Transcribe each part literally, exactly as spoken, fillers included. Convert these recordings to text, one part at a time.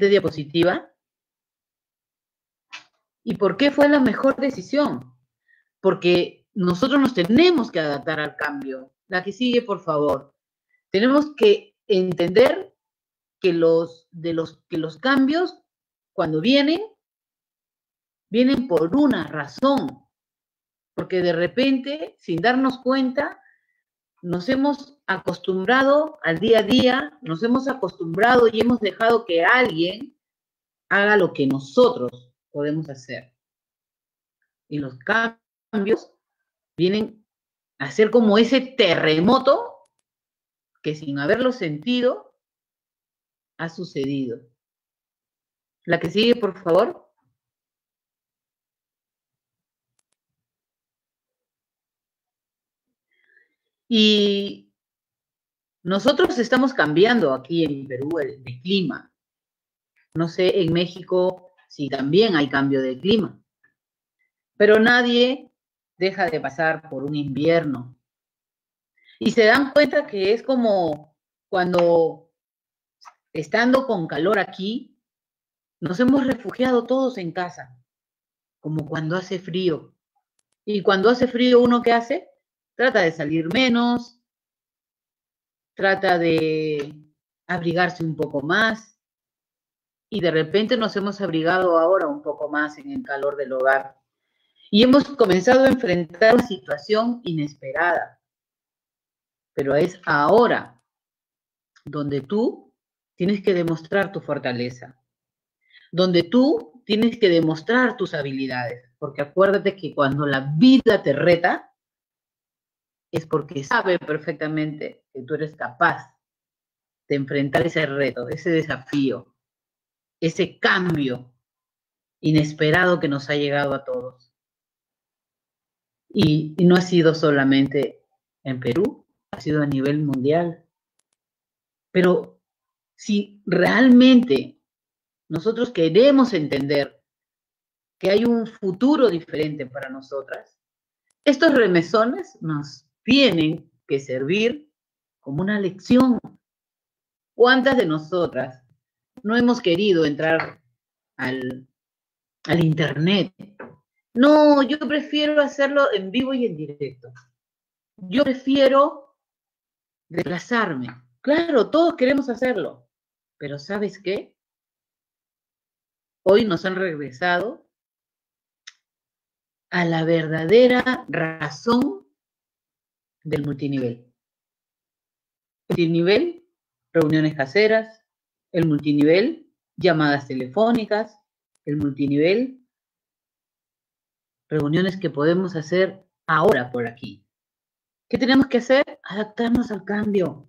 diapositiva. ¿Y por qué fue la mejor decisión? Porque nosotros nos tenemos que adaptar al cambio. La que sigue, por favor. Tenemos que entender que los, de los, que los cambios, cuando vienen, vienen por una razón. Porque de repente, sin darnos cuenta, nos hemos acostumbrado al día a día, nos hemos acostumbrado y hemos dejado que alguien haga lo que nosotros podemos hacer. Y los cambios vienen a ser como ese terremoto que sin haberlo sentido ha sucedido. La que sigue, por favor. Y nosotros estamos cambiando aquí en Perú el, el clima. No sé, en México si también hay cambio de clima. Pero nadie deja de pasar por un invierno. Y se dan cuenta que es como cuando, estando con calor aquí, nos hemos refugiado todos en casa, como cuando hace frío. Y cuando hace frío, ¿uno qué hace? Trata de salir menos, trata de abrigarse un poco más, y de repente nos hemos abrigado ahora un poco más en el calor del hogar. Y hemos comenzado a enfrentar una situación inesperada. Pero es ahora donde tú tienes que demostrar tu fortaleza, donde tú tienes que demostrar tus habilidades, porque acuérdate que cuando la vida te reta, es porque sabe perfectamente que tú eres capaz de enfrentar ese reto, ese desafío, ese cambio inesperado que nos ha llegado a todos. Y, y no ha sido solamente en Perú, ha sido a nivel mundial. Pero si realmente nosotros queremos entender que hay un futuro diferente para nosotras, estos remesones nos tienen que servir como una lección. ¿Cuántas de nosotras no hemos querido entrar al, al internet? No, yo prefiero hacerlo en vivo y en directo. Yo prefiero desplazarme. Claro, todos queremos hacerlo, pero ¿sabes qué? Hoy nos han regresado a la verdadera razón del multinivel. Multinivel, reuniones caseras, el multinivel, llamadas telefónicas, el multinivel, reuniones que podemos hacer ahora por aquí. ¿Qué tenemos que hacer? Adaptarnos al cambio.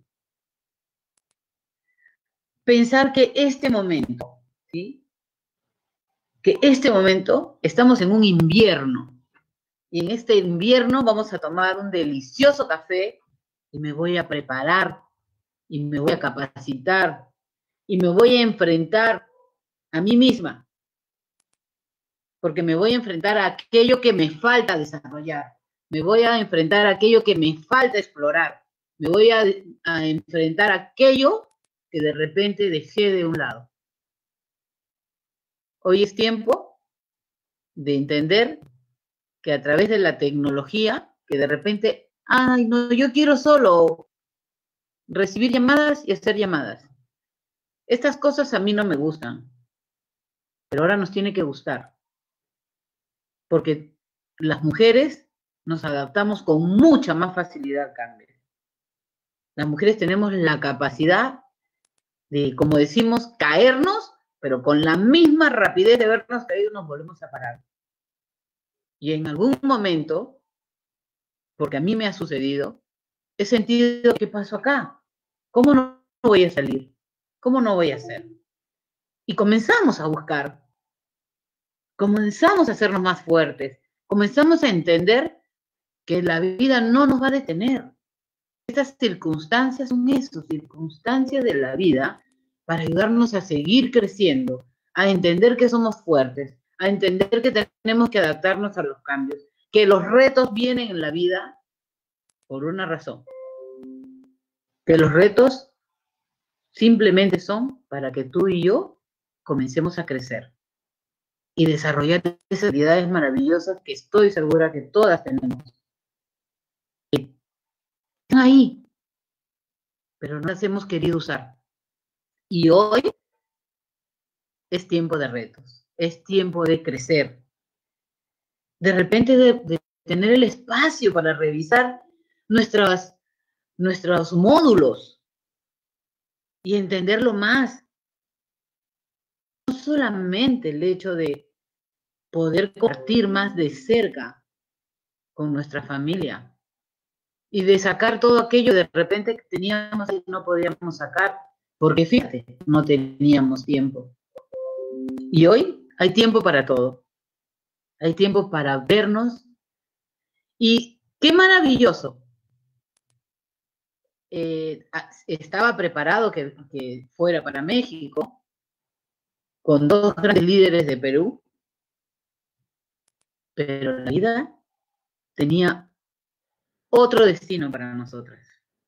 Pensar que este momento, ¿sí? Que este momento estamos en un invierno. Y en este invierno vamos a tomar un delicioso café y me voy a preparar y me voy a capacitar y me voy a enfrentar a mí misma. Porque me voy a enfrentar a aquello que me falta desarrollar. Me voy a enfrentar a aquello que me falta explorar. Me voy a, a enfrentar a aquello que de repente dejé de un lado. Hoy es tiempo de entender que a través de la tecnología, que de repente, ay, no, yo quiero solo recibir llamadas y hacer llamadas. Estas cosas a mí no me gustan, pero ahora nos tiene que gustar. Porque las mujeres nos adaptamos con mucha más facilidad al cambio. Las mujeres tenemos la capacidad de, como decimos, caernos, pero con la misma rapidez de habernos caído nos volvemos a parar. Y en algún momento, porque a mí me ha sucedido, he sentido, ¿qué pasó acá? ¿Cómo no voy a salir? ¿Cómo no voy a hacer? Y comenzamos a buscar, comenzamos a hacernos más fuertes, comenzamos a entender que la vida no nos va a detener. Estas circunstancias son eso, circunstancias de la vida para ayudarnos a seguir creciendo, a entender que somos fuertes, a entender que tenemos que adaptarnos a los cambios, que los retos vienen en la vida por una razón, que los retos simplemente son para que tú y yo comencemos a crecer y desarrollar esas habilidades maravillosas que estoy segura que todas tenemos. Están ahí, pero no las hemos querido usar. Y hoy es tiempo de retos, es tiempo de crecer. De repente de, de tener el espacio para revisar nuestras, nuestros módulos y entenderlo más. No solamente el hecho de poder compartir más de cerca con nuestra familia y de sacar todo aquello de repente que teníamos y no podíamos sacar, porque fíjate, no teníamos tiempo. Y hoy hay tiempo para todo. Hay tiempo para vernos. Y qué maravilloso. Eh, estaba preparado que, que fuera para México con dos grandes líderes de Perú, pero la vida tenía otro destino para nosotras.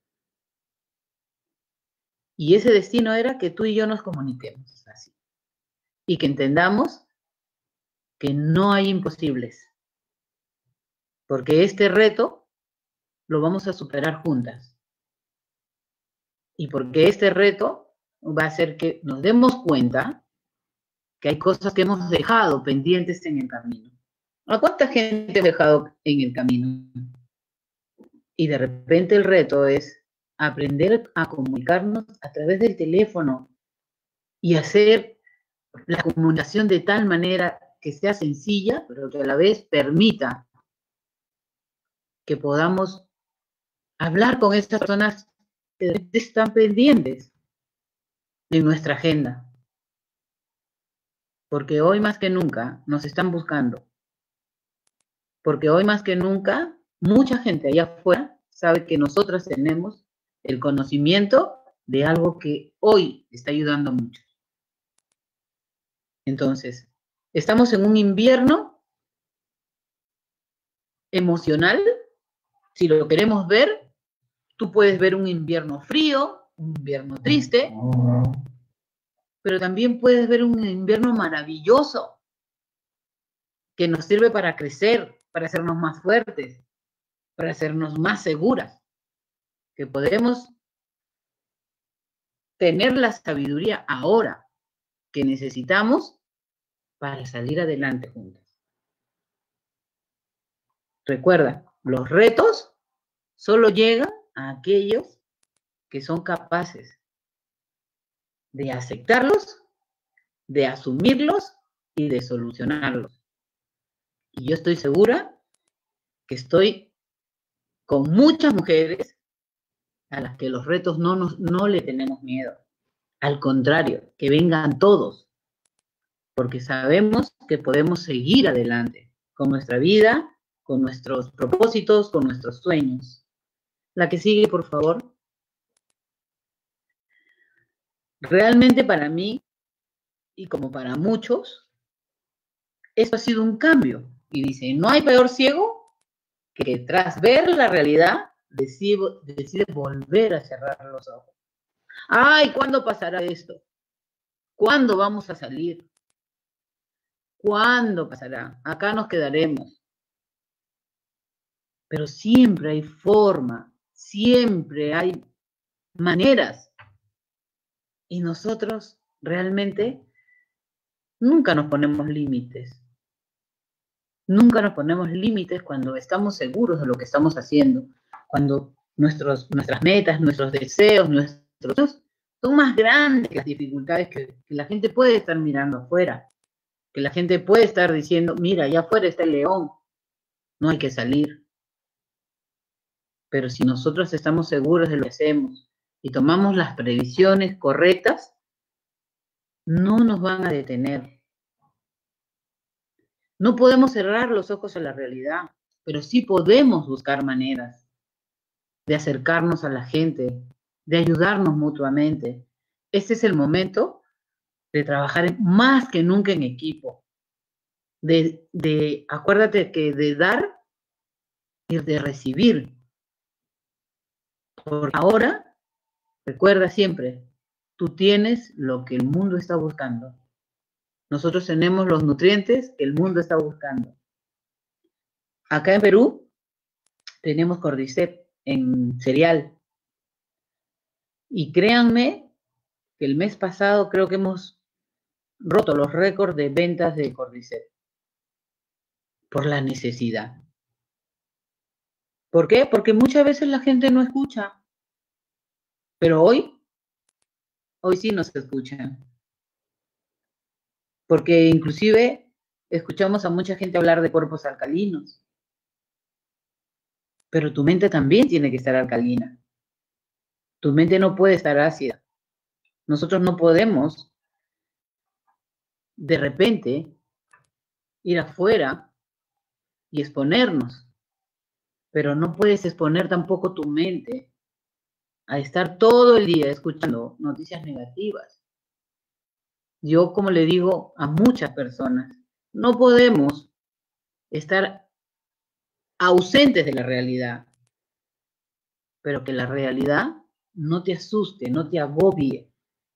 Y ese destino era que tú y yo nos comuniquemos así. Y que entendamos que no hay imposibles. Porque este reto lo vamos a superar juntas. Y porque este reto va a hacer que nos demos cuenta que hay cosas que hemos dejado pendientes en el camino. ¿A cuánta gente hemos dejado en el camino? Y de repente el reto es aprender a comunicarnos a través del teléfono y hacer la comunicación de tal manera que sea sencilla, pero que a la vez permita que podamos hablar con estas personas que están pendientes en nuestra agenda. Porque hoy más que nunca nos están buscando. Porque hoy más que nunca, mucha gente allá afuera sabe que nosotras tenemos el conocimiento de algo que hoy está ayudando mucho. Entonces, estamos en un invierno emocional. Si lo queremos ver, tú puedes ver un invierno frío, un invierno triste, pero también puedes ver un invierno maravilloso que nos sirve para crecer, para hacernos más fuertes, para hacernos más seguras, que podemos tener la sabiduría ahora que necesitamos para salir adelante juntas. Recuerda, los retos solo llegan a aquellos que son capaces de aceptarlos, de asumirlos y de solucionarlos. Y yo estoy segura que estoy con muchas mujeres a las que los retos no, nos, no le tenemos miedo. Al contrario, que vengan todos, porque sabemos que podemos seguir adelante con nuestra vida, con nuestros propósitos, con nuestros sueños. La que sigue, por favor. Realmente para mí, y como para muchos, esto ha sido un cambio. Y dice, no hay peor ciego que tras ver la realidad decide, decide volver a cerrar los ojos. Ay, ¿cuándo pasará esto? ¿Cuándo vamos a salir? ¿Cuándo pasará? Acá nos quedaremos. Pero siempre hay forma, siempre hay maneras. Y nosotros realmente nunca nos ponemos límites. Nunca nos ponemos límites cuando estamos seguros de lo que estamos haciendo. Cuando nuestros, nuestras metas, nuestros deseos, nuestros son más grandes que las dificultades que, que la gente puede estar mirando afuera. Que la gente puede estar diciendo, mira, allá afuera está el león, no hay que salir. Pero si nosotros estamos seguros de lo que hacemos y tomamos las previsiones correctas, no nos van a detener. No podemos cerrar los ojos a la realidad, pero sí podemos buscar maneras de acercarnos a la gente, de ayudarnos mutuamente. Este es el momento de trabajar más que nunca en equipo. De, de, acuérdate que de dar y de recibir. Por ahora, recuerda siempre, tú tienes lo que el mundo está buscando. Nosotros tenemos los nutrientes que el mundo está buscando. Acá en Perú tenemos Cordyceps en cereal. Y créanme que el mes pasado creo que hemos roto los récords de ventas de Cordyceps por la necesidad. ¿Por qué? Porque muchas veces la gente no escucha. Pero hoy, hoy sí nos escuchan. Porque inclusive escuchamos a mucha gente hablar de cuerpos alcalinos. Pero tu mente también tiene que estar alcalina. Tu mente no puede estar ácida. Nosotros no podemos de repente ir afuera y exponernos. Pero no puedes exponer tampoco tu mente a estar todo el día escuchando noticias negativas. Yo, como le digo a muchas personas, no podemos estar ausentes de la realidad, pero que la realidad no te asuste, no te agobie,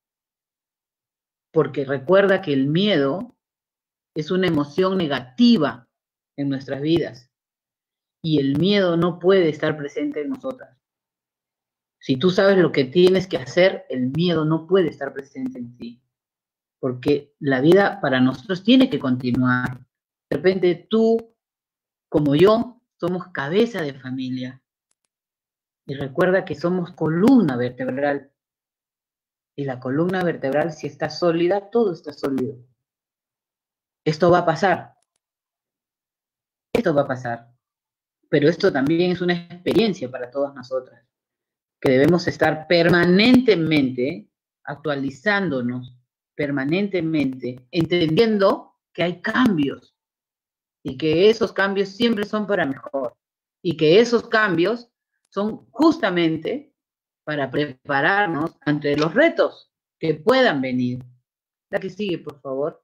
porque recuerda que el miedo es una emoción negativa en nuestras vidas y el miedo no puede estar presente en nosotras. Si tú sabes lo que tienes que hacer, el miedo no puede estar presente en ti, porque la vida para nosotros tiene que continuar. De repente tú, como yo, somos cabeza de familia. Y recuerda que somos columna vertebral. Y la columna vertebral, si está sólida, todo está sólido. Esto va a pasar. Esto va a pasar. Pero esto también es una experiencia para todas nosotras, que debemos estar permanentemente actualizándonos, permanentemente entendiendo que hay cambios y que esos cambios siempre son para mejor y que esos cambios son justamente para prepararnos ante los retos que puedan venir. La que sigue, por favor.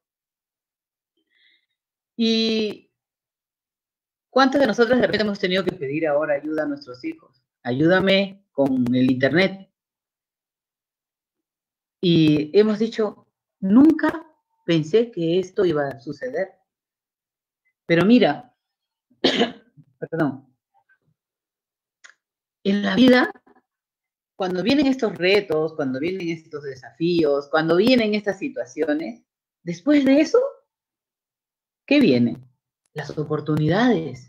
Y ¿cuántos de nosotros de repente hemos tenido que pedir ahora ayuda a nuestros hijos? Ayúdame con el internet. Y hemos dicho, nunca pensé que esto iba a suceder. Pero mira, perdón, en la vida, cuando vienen estos retos, cuando vienen estos desafíos, cuando vienen estas situaciones, después de eso, ¿qué viene? Las oportunidades.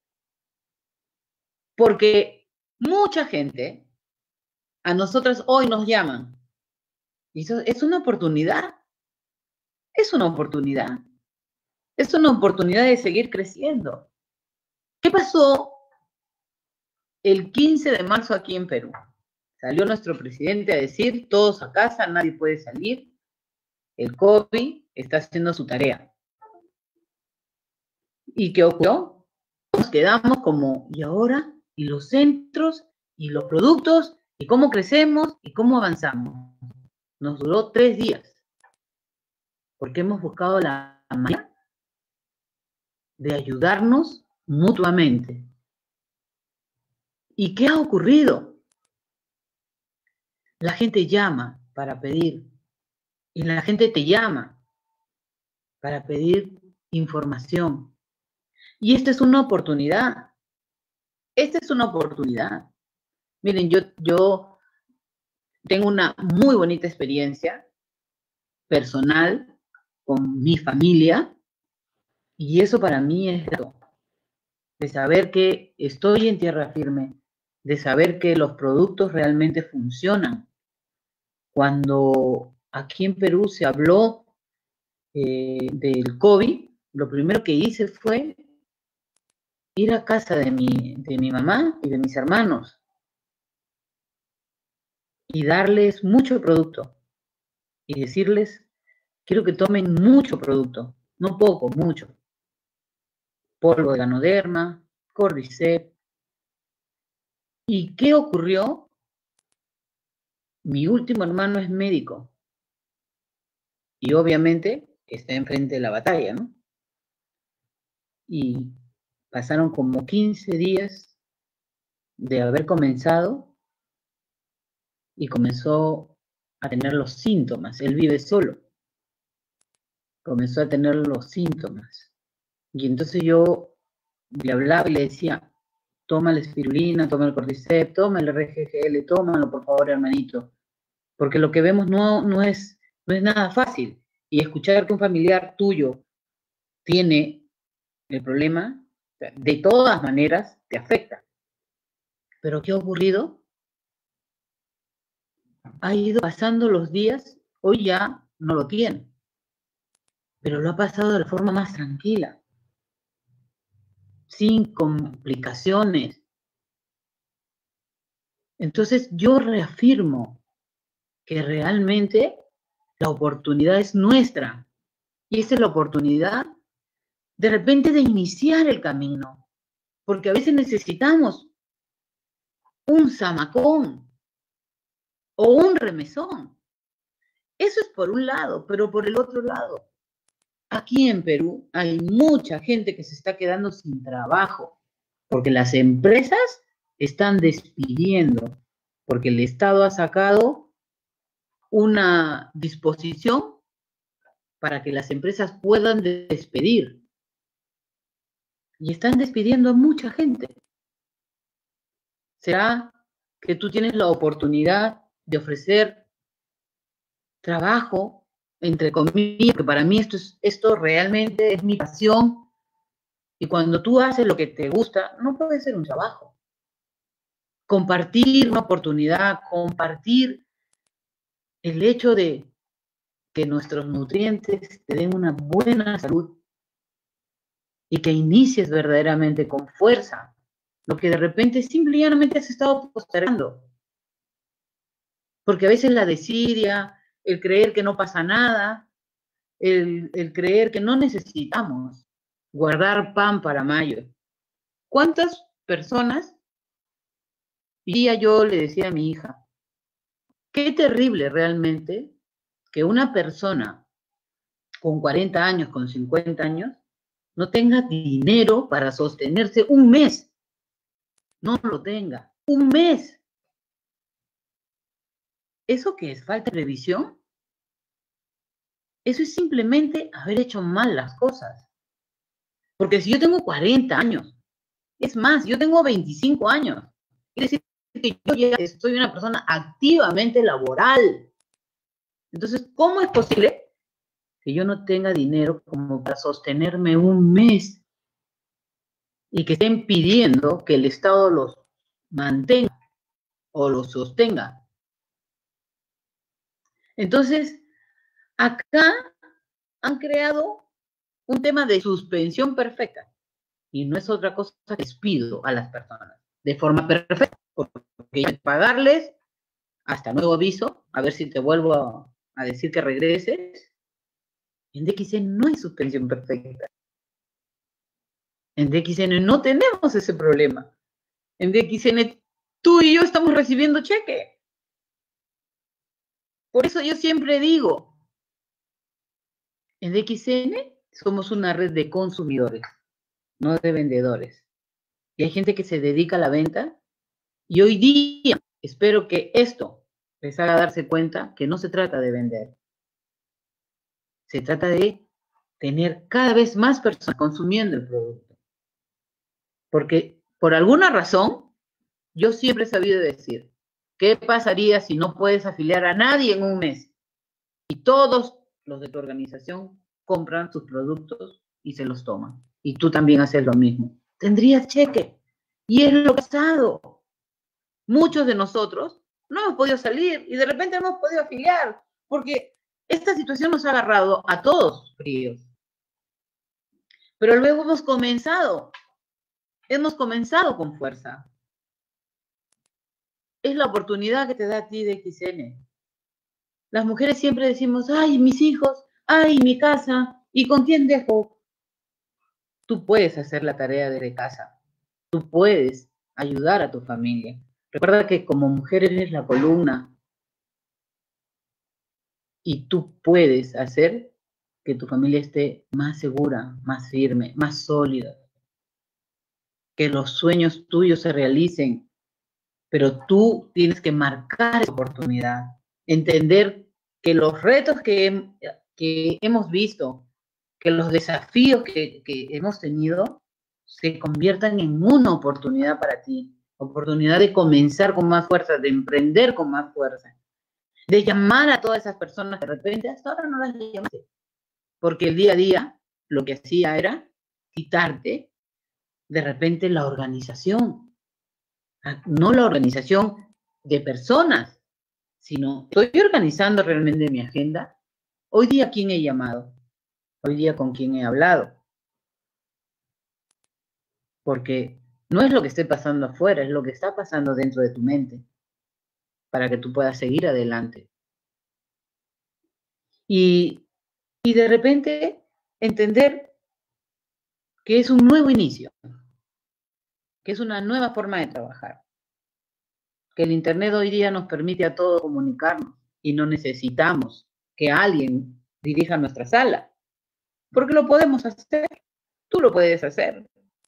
Porque mucha gente, a nosotras hoy nos llaman. Y eso es una oportunidad. Es una oportunidad. Es una oportunidad de seguir creciendo. ¿Qué pasó el quince de marzo aquí en Perú? Salió nuestro presidente a decir, todos a casa, nadie puede salir. El COVID está haciendo su tarea. ¿Y qué ocurrió? Nos quedamos como, ¿y ahora? ¿Y los centros? ¿Y los productos? ¿Y cómo crecemos? ¿Y cómo avanzamos? Nos duró tres días. Porque hemos buscado la manera de ayudarnos mutuamente. ¿Y qué ha ocurrido? La gente llama para pedir. Y la gente te llama para pedir información. Y esta es una oportunidad. Esta es una oportunidad. Miren, yo, yo tengo una muy bonita experiencia personal con mi familia y eso para mí es de saber que estoy en tierra firme, de saber que los productos realmente funcionan. Cuando aquí en Perú se habló eh, del COVID, lo primero que hice fue ir a casa de mi, de mi mamá y de mis hermanos y darles mucho producto y decirles, quiero que tomen mucho producto, no poco, mucho. Polvo de Ganoderma, Cordyceps. ¿Y qué ocurrió? Mi último hermano es médico y obviamente está enfrente de la batalla, ¿no? Y pasaron como quince días de haber comenzado y comenzó a tener los síntomas. Él vive solo. comenzó a tener los síntomas. Y entonces yo le hablaba y le decía, toma la espirulina, toma el cordyceps, toma el R G G L, tómalo por favor, hermanito. Porque lo que vemos no, no, es, no es nada fácil. Y escuchar que un familiar tuyo tiene el problema, de todas maneras te afecta. ¿Pero qué ha ocurrido? Ha ido pasando los días, hoy ya no lo tiene. Pero lo ha pasado de la forma más tranquila, sin complicaciones. Entonces yo reafirmo que realmente la oportunidad es nuestra. Y esa es la oportunidad de repente de iniciar el camino. Porque a veces necesitamos un zamacón o un remesón. Eso es por un lado, pero por el otro lado, aquí en Perú hay mucha gente que se está quedando sin trabajo, porque las empresas están despidiendo, porque el Estado ha sacado una disposición para que las empresas puedan despedir. Y están despidiendo a mucha gente. ¿Será que tú tienes la oportunidad de ofrecer trabajo, entre comillas, que para mí esto, es, esto realmente es mi pasión? Y cuando tú haces lo que te gusta, no puede ser un trabajo. Compartir una oportunidad, compartir el hecho de que nuestros nutrientes te den una buena salud y que inicies verdaderamente con fuerza lo que de repente simplemente has estado postergando. Porque a veces la desidia, el creer que no pasa nada, el, el creer que no necesitamos guardar pan para mayo. ¿Cuántas personas? Y día yo le decía a mi hija, qué terrible realmente que una persona con cuarenta años, con cincuenta años, no tenga dinero para sostenerse un mes. No lo tenga. Un mes. ¿Eso qué es? ¿Falta de previsión? Eso es simplemente haber hecho mal las cosas. Porque si yo tengo cuarenta años, es más, yo tengo veinticinco años, quiere decir que yo ya soy una persona activamente laboral. Entonces, ¿cómo es posible que yo no tenga dinero como para sostenerme un mes y que estén pidiendo que el Estado los mantenga o los sostenga? Entonces, acá han creado un tema de suspensión perfecta y no es otra cosa que despido a las personas de forma perfecta, porque hay que pagarles hasta nuevo aviso, a ver si te vuelvo a, a decir que regreses. En D X N no hay suspensión perfecta. En D X N no tenemos ese problema. En D X N tú y yo estamos recibiendo cheque. Por eso yo siempre digo, en D X N somos una red de consumidores, no de vendedores. Y hay gente que se dedica a la venta y hoy día espero que esto les haga darse cuenta que no se trata de vender. Se trata de tener cada vez más personas consumiendo el producto. Porque por alguna razón, yo siempre he sabido decir, ¿qué pasaría si no puedes afiliar a nadie en un mes? Y todos los de tu organización compran tus productos y se los toman. Y tú también haces lo mismo. Tendrías cheque. Y es lo que ha pasado. Muchos de nosotros no hemos podido salir y de repente hemos podido afiliar, porque esta situación nos ha agarrado a todos fríos. Pero luego hemos comenzado, hemos comenzado con fuerza. Es la oportunidad que te da a ti D X N. Las mujeres siempre decimos, ay, mis hijos, ay, mi casa, ¿y con quién dejo? Tú puedes hacer la tarea desde casa. Tú puedes ayudar a tu familia. Recuerda que como mujer eres la columna y tú puedes hacer que tu familia esté más segura, más firme, más sólida. Que los sueños tuyos se realicen, pero tú tienes que marcar esa oportunidad. Entender que los retos que, que hemos visto que los desafíos que, que hemos tenido se conviertan en una oportunidad para ti, oportunidad de comenzar con más fuerza, de emprender con más fuerza, de llamar a todas esas personas que de repente hasta ahora no las llamaste, porque el día a día lo que hacía era quitarte de repente la organización, no la organización de personas, sino estoy organizando realmente mi agenda. Hoy día, ¿quién he llamado? Hoy día, ¿con quién he hablado? Porque no es lo que esté pasando afuera, es lo que está pasando dentro de tu mente, para que tú puedas seguir adelante. Y, y de repente entender que es un nuevo inicio, que es una nueva forma de trabajar, que el Internet hoy día nos permite a todos comunicarnos y no necesitamos que alguien dirija nuestra sala, porque lo podemos hacer, tú lo puedes hacer.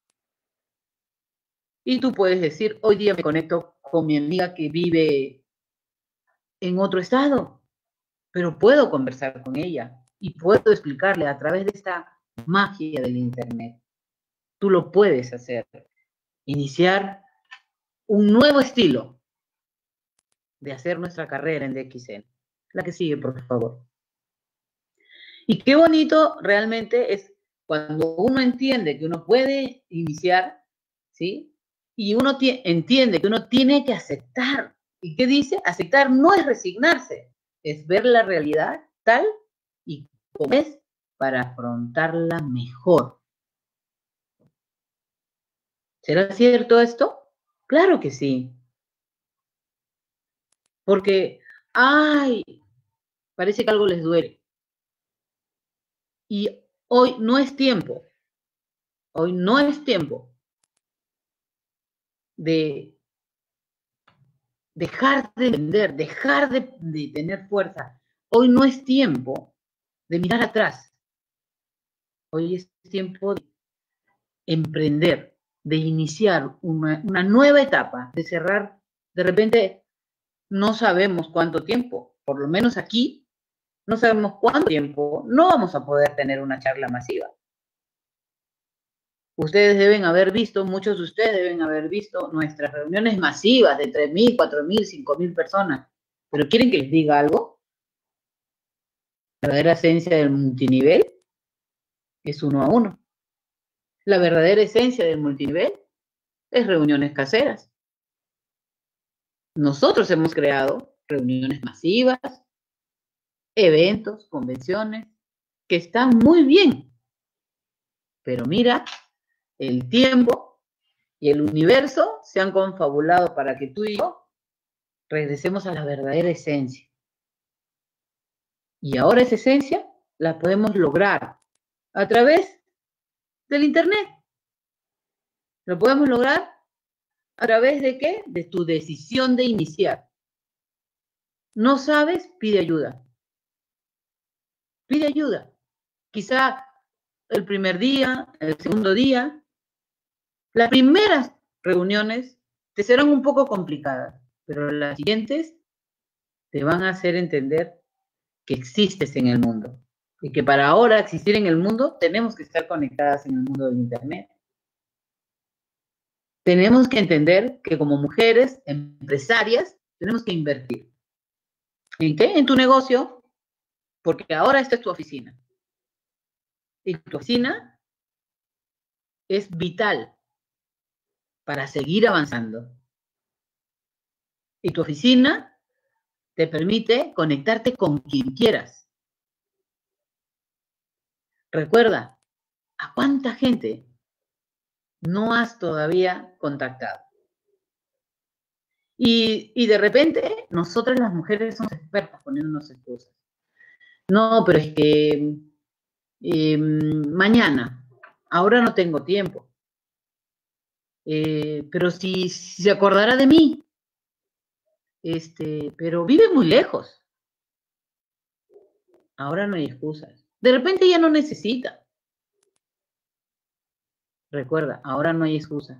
Y tú puedes decir, hoy día me conecto con mi amiga que vive en otro estado, pero puedo conversar con ella y puedo explicarle a través de esta magia del Internet. Tú lo puedes hacer. Iniciar un nuevo estilo de hacer nuestra carrera en D X N. La que sigue, por favor. Y qué bonito realmente es cuando uno entiende que uno puede iniciar, ¿sí? Y uno entiende que uno tiene que aceptar. ¿Y qué dice? Aceptar no es resignarse, es ver la realidad tal y como es para afrontarla mejor. ¿Será cierto esto? Claro que sí. Porque, ay, parece que algo les duele. Y hoy no es tiempo, hoy no es tiempo de dejar de vender, dejar de, de tener fuerza. Hoy no es tiempo de mirar atrás. Hoy es tiempo de emprender, de iniciar una, una nueva etapa, de cerrar. De repente no sabemos cuánto tiempo, por lo menos aquí, no sabemos cuánto tiempo no vamos a poder tener una charla masiva. Ustedes deben haber visto, muchos de ustedes deben haber visto nuestras reuniones masivas de tres mil, cuatro mil, cinco mil personas. ¿Pero quieren que les diga algo? La verdadera esencia del multinivel es uno a uno. La verdadera esencia del multinivel es reuniones caseras. Nosotros hemos creado reuniones masivas, eventos, convenciones, que están muy bien. Pero mira, el tiempo y el universo se han confabulado para que tú y yo regresemos a la verdadera esencia. Y ahora esa esencia la podemos lograr a través del Internet. Lo podemos lograr a través de qué? De tu decisión de iniciar. ¿No sabes? Pide ayuda. Pide ayuda. Quizá el primer día, el segundo día, las primeras reuniones te serán un poco complicadas, pero las siguientes te van a hacer entender que existes en el mundo y que para ahora existir en el mundo tenemos que estar conectadas en el mundo del Internet. Tenemos que entender que como mujeres empresarias tenemos que invertir. ¿En qué? En tu negocio, porque ahora esta es tu oficina. Y tu oficina es vital para seguir avanzando. Y tu oficina te permite conectarte con quien quieras. Recuerda, ¿a cuánta gente no has todavía contactado? Y, y de repente, nosotras las mujeres somos expertas poniéndonos excusas. No, pero es que eh, mañana, ahora no tengo tiempo. Eh, pero si, si se acordará de mí, este, pero vive muy lejos. Ahora no hay excusas. De repente ya no necesita. Recuerda, ahora no hay excusas.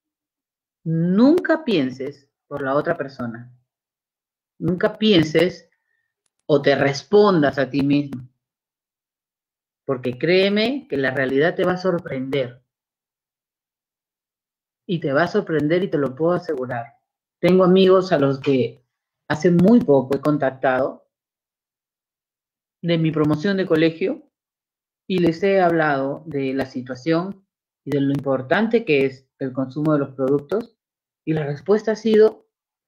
Nunca pienses por la otra persona. Nunca pienses o te respondas a ti mismo. Porque créeme que la realidad te va a sorprender. Y te va a sorprender y te lo puedo asegurar. Tengo amigos a los que hace muy poco he contactado de mi promoción de colegio y les he hablado de la situación y de lo importante que es el consumo de los productos. Y la respuesta ha sido: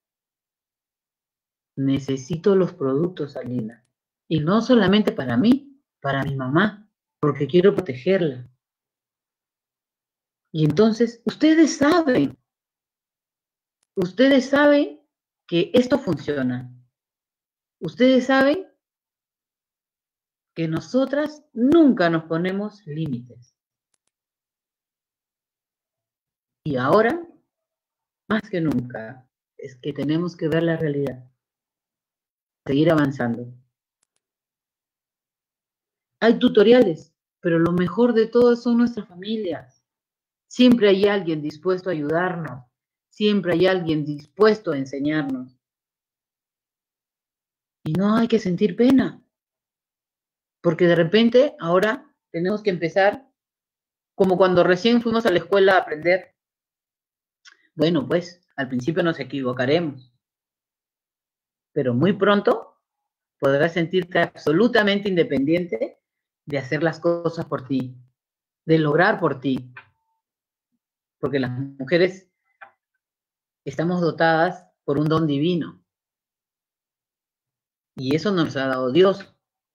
necesito los productos, Alina. Y no solamente para mí, para mi mamá, porque quiero protegerla. Y entonces, ustedes saben, ustedes saben que esto funciona. Ustedes saben que nosotras nunca nos ponemos límites. Y ahora, más que nunca, es que tenemos que ver la realidad, seguir avanzando. Hay tutoriales, pero lo mejor de todo son nuestras familias. Siempre hay alguien dispuesto a ayudarnos. Siempre hay alguien dispuesto a enseñarnos. Y no hay que sentir pena. Porque de repente ahora tenemos que empezar como cuando recién fuimos a la escuela a aprender. Bueno, pues al principio nos equivocaremos. Pero muy pronto podrás sentirte absolutamente independiente de hacer las cosas por ti, de lograr por ti. Porque las mujeres estamos dotadas por un don divino. Y eso nos ha dado Dios.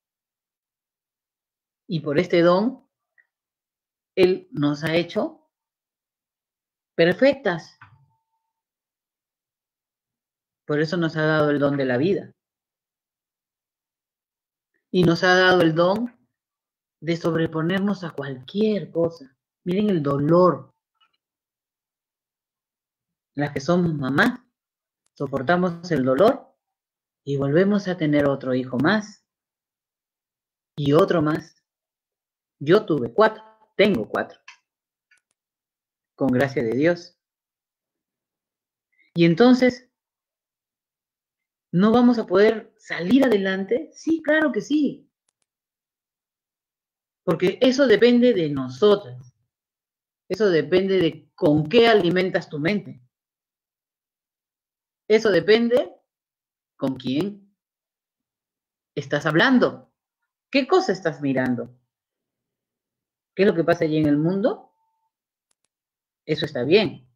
Y por este don, Él nos ha hecho perfectas. Por eso nos ha dado el don de la vida. Y nos ha dado el don de sobreponernos a cualquier cosa. Miren el dolor. Las que somos mamás, soportamos el dolor y volvemos a tener otro hijo más. Y otro más. Yo tuve cuatro, tengo cuatro. Con gracia de Dios. Y entonces, ¿no vamos a poder salir adelante? Sí, claro que sí. Porque eso depende de nosotras. Eso depende de con qué alimentas tu mente. Eso depende con quién estás hablando. ¿Qué cosa estás mirando? ¿Qué es lo que pasa allí en el mundo? Eso está bien.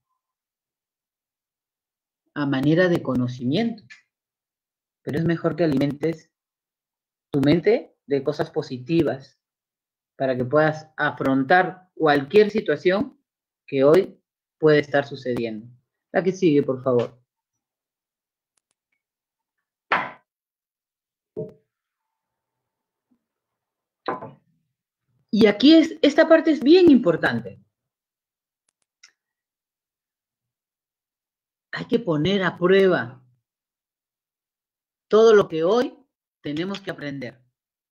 A manera de conocimiento. Pero es mejor que alimentes tu mente de cosas positivas para que puedas afrontar cualquier situación que hoy puede estar sucediendo. La que sigue, por favor. Y aquí es, esta parte es bien importante. Hay que poner a prueba todo lo que hoy tenemos que aprender.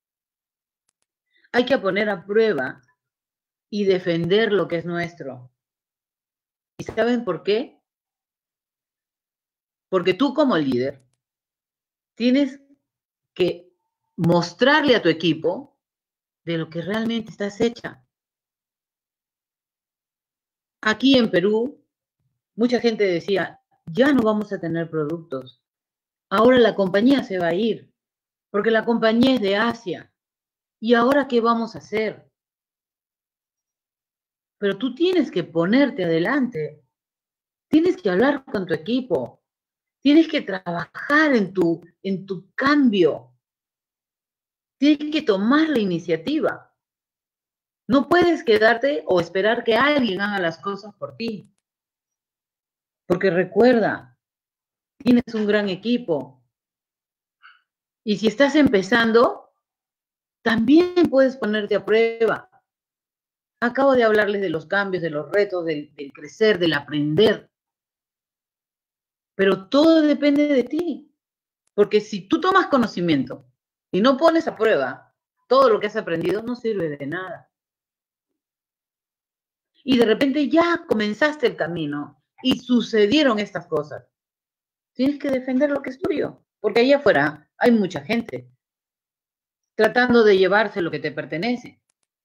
Hay que poner a prueba y defender lo que es nuestro. ¿Y saben por qué? Porque tú como líder tienes que mostrarle a tu equipo de lo que realmente estás hecha. Aquí en Perú, mucha gente decía, ya no vamos a tener productos. Ahora la compañía se va a ir, porque la compañía es de Asia. ¿Y ahora qué vamos a hacer? Pero tú tienes que ponerte adelante. Tienes que hablar con tu equipo. Tienes que trabajar en tu, en tu cambio. Tienes que tomar la iniciativa. No puedes quedarte o esperar que alguien haga las cosas por ti. Porque recuerda, tienes un gran equipo. Y si estás empezando, también puedes ponerte a prueba. Acabo de hablarles de los cambios, de los retos, del, del crecer, del aprender. Pero todo depende de ti. Porque si tú tomas conocimiento y no pones a prueba todo lo que has aprendido, no sirve de nada. Y de repente ya comenzaste el camino y sucedieron estas cosas. Tienes que defender lo que es tuyo, porque allá afuera hay mucha gente tratando de llevarse lo que te pertenece.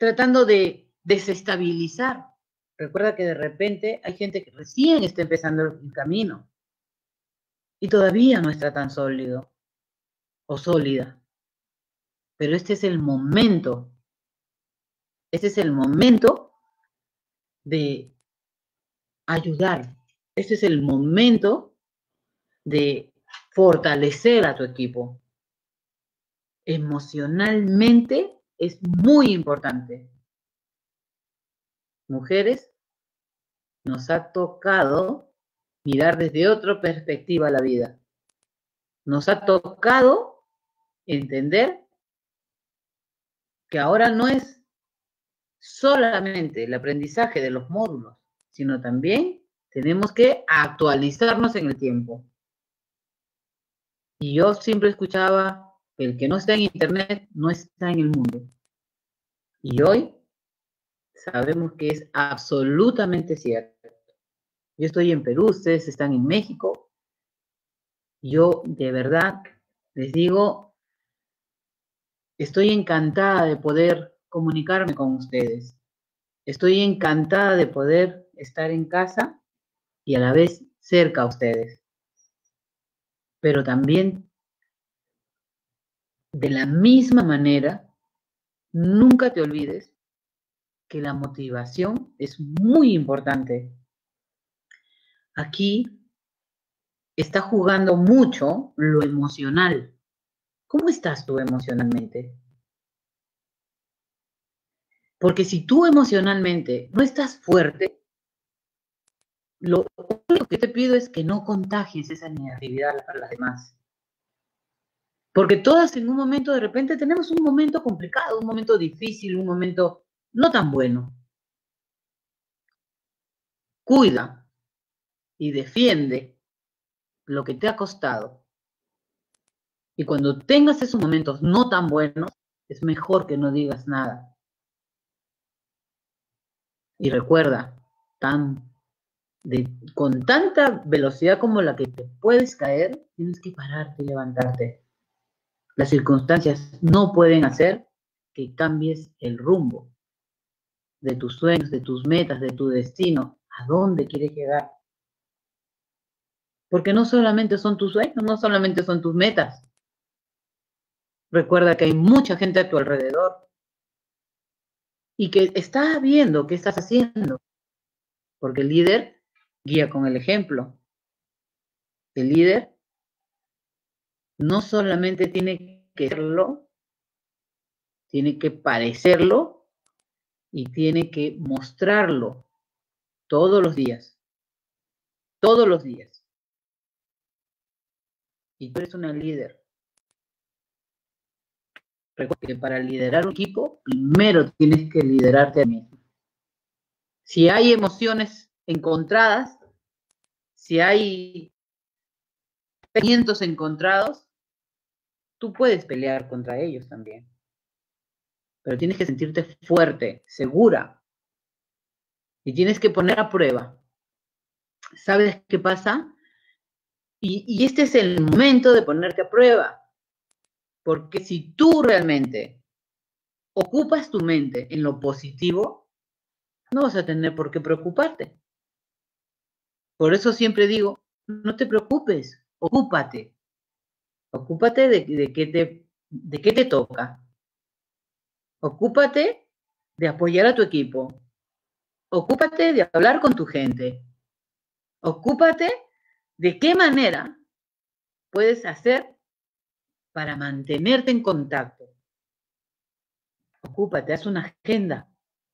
tratando de desestabilizar. Recuerda que de repente hay gente que recién está empezando el camino y todavía no está tan sólido o sólida. Pero este es el momento, este es el momento de ayudar. Este es el momento de fortalecer a tu equipo. Emocionalmente es muy importante. Mujeres, nos ha tocado mirar desde otra perspectiva la vida. Nos ha tocado entender que ahora no es solamente el aprendizaje de los módulos, sino también tenemos que actualizarnos en el tiempo. Y yo siempre escuchaba que el que no está en internet no está en el mundo. Y hoy sabemos que es absolutamente cierto. Yo estoy en Perú, ustedes están en México. Yo de verdad les digo, estoy encantada de poder comunicarme con ustedes. Estoy encantada de poder estar en casa y a la vez cerca a ustedes. Pero también, de la misma manera, nunca te olvides que la motivación es muy importante. Aquí está jugando mucho lo emocional. ¿Cómo estás tú emocionalmente? Porque si tú emocionalmente no estás fuerte, lo único que te pido es que no contagies esa negatividad a las demás. Porque todas en un momento, de repente, tenemos un momento complicado, un momento difícil, un momento no tan bueno. Cuida y defiende lo que te ha costado. Y cuando tengas esos momentos no tan buenos, es mejor que no digas nada. Y recuerda, tan, de, con tanta velocidad como la que te puedes caer, tienes que pararte y levantarte. Las circunstancias no pueden hacer que cambies el rumbo de tus sueños, de tus metas, de tu destino, a dónde quieres llegar. Porque no solamente son tus sueños, no solamente son tus metas. Recuerda que hay mucha gente a tu alrededor y que está viendo qué estás haciendo. Porque el líder guía con el ejemplo. El líder no solamente tiene que serlo, tiene que parecerlo y tiene que mostrarlo todos los días. Todos los días. Y tú eres una líder. Recuerda que para liderar un equipo, primero tienes que liderarte a ti mismo. Si hay emociones encontradas, si hay sentimientos encontrados, tú puedes pelear contra ellos también. Pero tienes que sentirte fuerte, segura. Y tienes que poner a prueba. ¿Sabes qué pasa? Y, y este es el momento de ponerte a prueba. Porque si tú realmente ocupas tu mente en lo positivo, no vas a tener por qué preocuparte. Por eso siempre digo, no te preocupes, ocúpate. Ocúpate de, de, qué te, de qué te toca. Ocúpate de apoyar a tu equipo. Ocúpate de hablar con tu gente. Ocúpate de qué manera puedes hacer para mantenerte en contacto. Ocúpate, haz una agenda.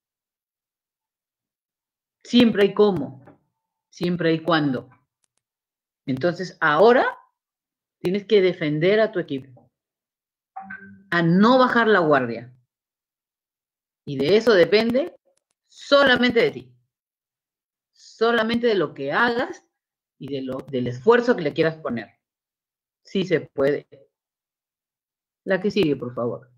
Siempre hay cómo, siempre hay cuándo. Entonces, ahora tienes que defender a tu equipo, a no bajar la guardia. Y de eso depende solamente de ti. Solamente de lo que hagas y de lo, del esfuerzo que le quieras poner. Sí se puede. La que sigue, por favor.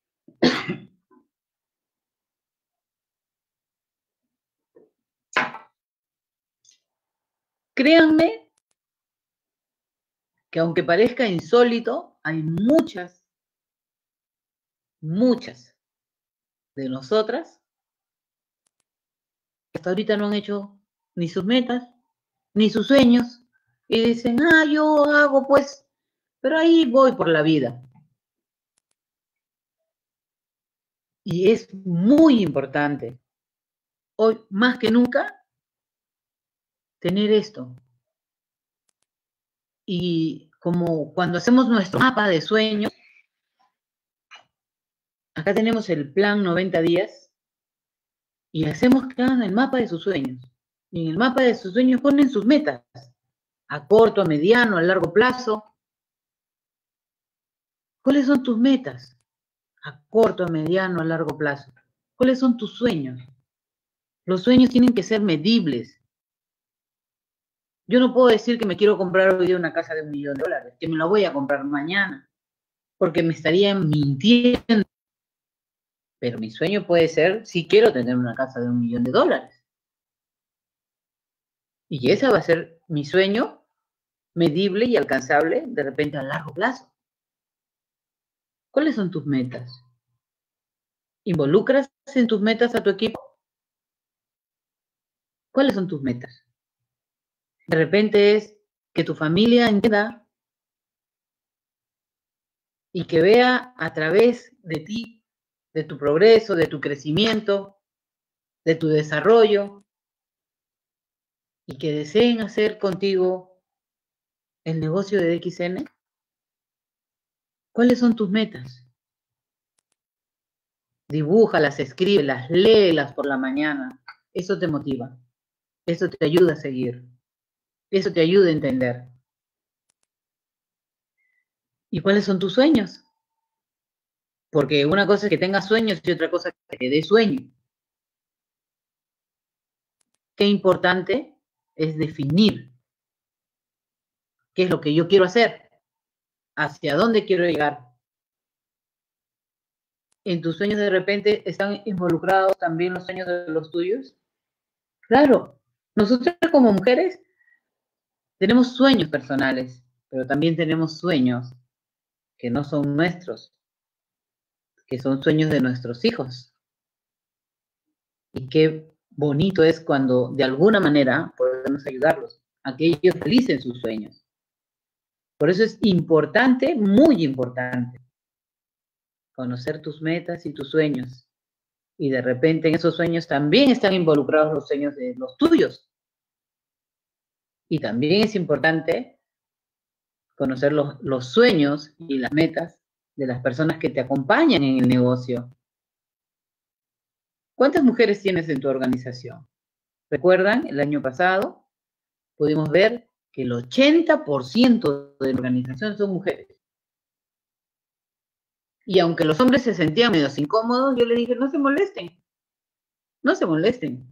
Créanme que aunque parezca insólito, hay muchas, muchas de nosotras que hasta ahorita no han hecho ni sus metas, ni sus sueños, y dicen, ah, yo hago pues, pero ahí voy por la vida. Y es muy importante, hoy más que nunca, tener esto. Y como cuando hacemos nuestro mapa de sueños, acá tenemos el plan noventa días, y hacemos que hagan el mapa de sus sueños. Y en el mapa de sus sueños ponen sus metas, a corto, a mediano, a largo plazo. ¿Cuáles son tus metas? A corto, a mediano, a largo plazo. ¿Cuáles son tus sueños? Los sueños tienen que ser medibles. Yo no puedo decir que me quiero comprar hoy día una casa de un millón de dólares, que me la voy a comprar mañana, porque me estaría mintiendo. Pero mi sueño puede ser, si quiero tener una casa de un millón de dólares. Y ese va a ser mi sueño medible y alcanzable de repente a largo plazo. ¿Cuáles son tus metas? ¿Involucras en tus metas a tu equipo? ¿Cuáles son tus metas? De repente es que tu familia entienda y que vea a través de ti, de tu progreso, de tu crecimiento, de tu desarrollo, y que deseen hacer contigo el negocio de D X N. ¿Cuáles son tus metas? Dibújalas, escríbelas, léelas por la mañana. Eso te motiva. Eso te ayuda a seguir. Eso te ayuda a entender. ¿Y cuáles son tus sueños? Porque una cosa es que tengas sueños y otra cosa es que te dé sueño. Qué importante es definir qué es lo que yo quiero hacer, hacia dónde quiero llegar. ¿En tus sueños de repente están involucrados también los sueños de los tuyos? Claro, nosotros como mujeres tenemos sueños personales, pero también tenemos sueños que no son nuestros, que son sueños de nuestros hijos. Y qué bonito es cuando de alguna manera podemos ayudarlos a que ellos realicen sus sueños. Por eso es importante, muy importante, conocer tus metas y tus sueños. Y de repente en esos sueños también están involucrados los sueños de los tuyos. Y también es importante conocer los, los sueños y las metas de las personas que te acompañan en el negocio. ¿Cuántas mujeres tienes en tu organización? ¿Recuerdan? El año pasado pudimos ver que el ochenta por ciento de la organización son mujeres. Y aunque los hombres se sentían medio incómodos, yo les dije, no se molesten, no se molesten.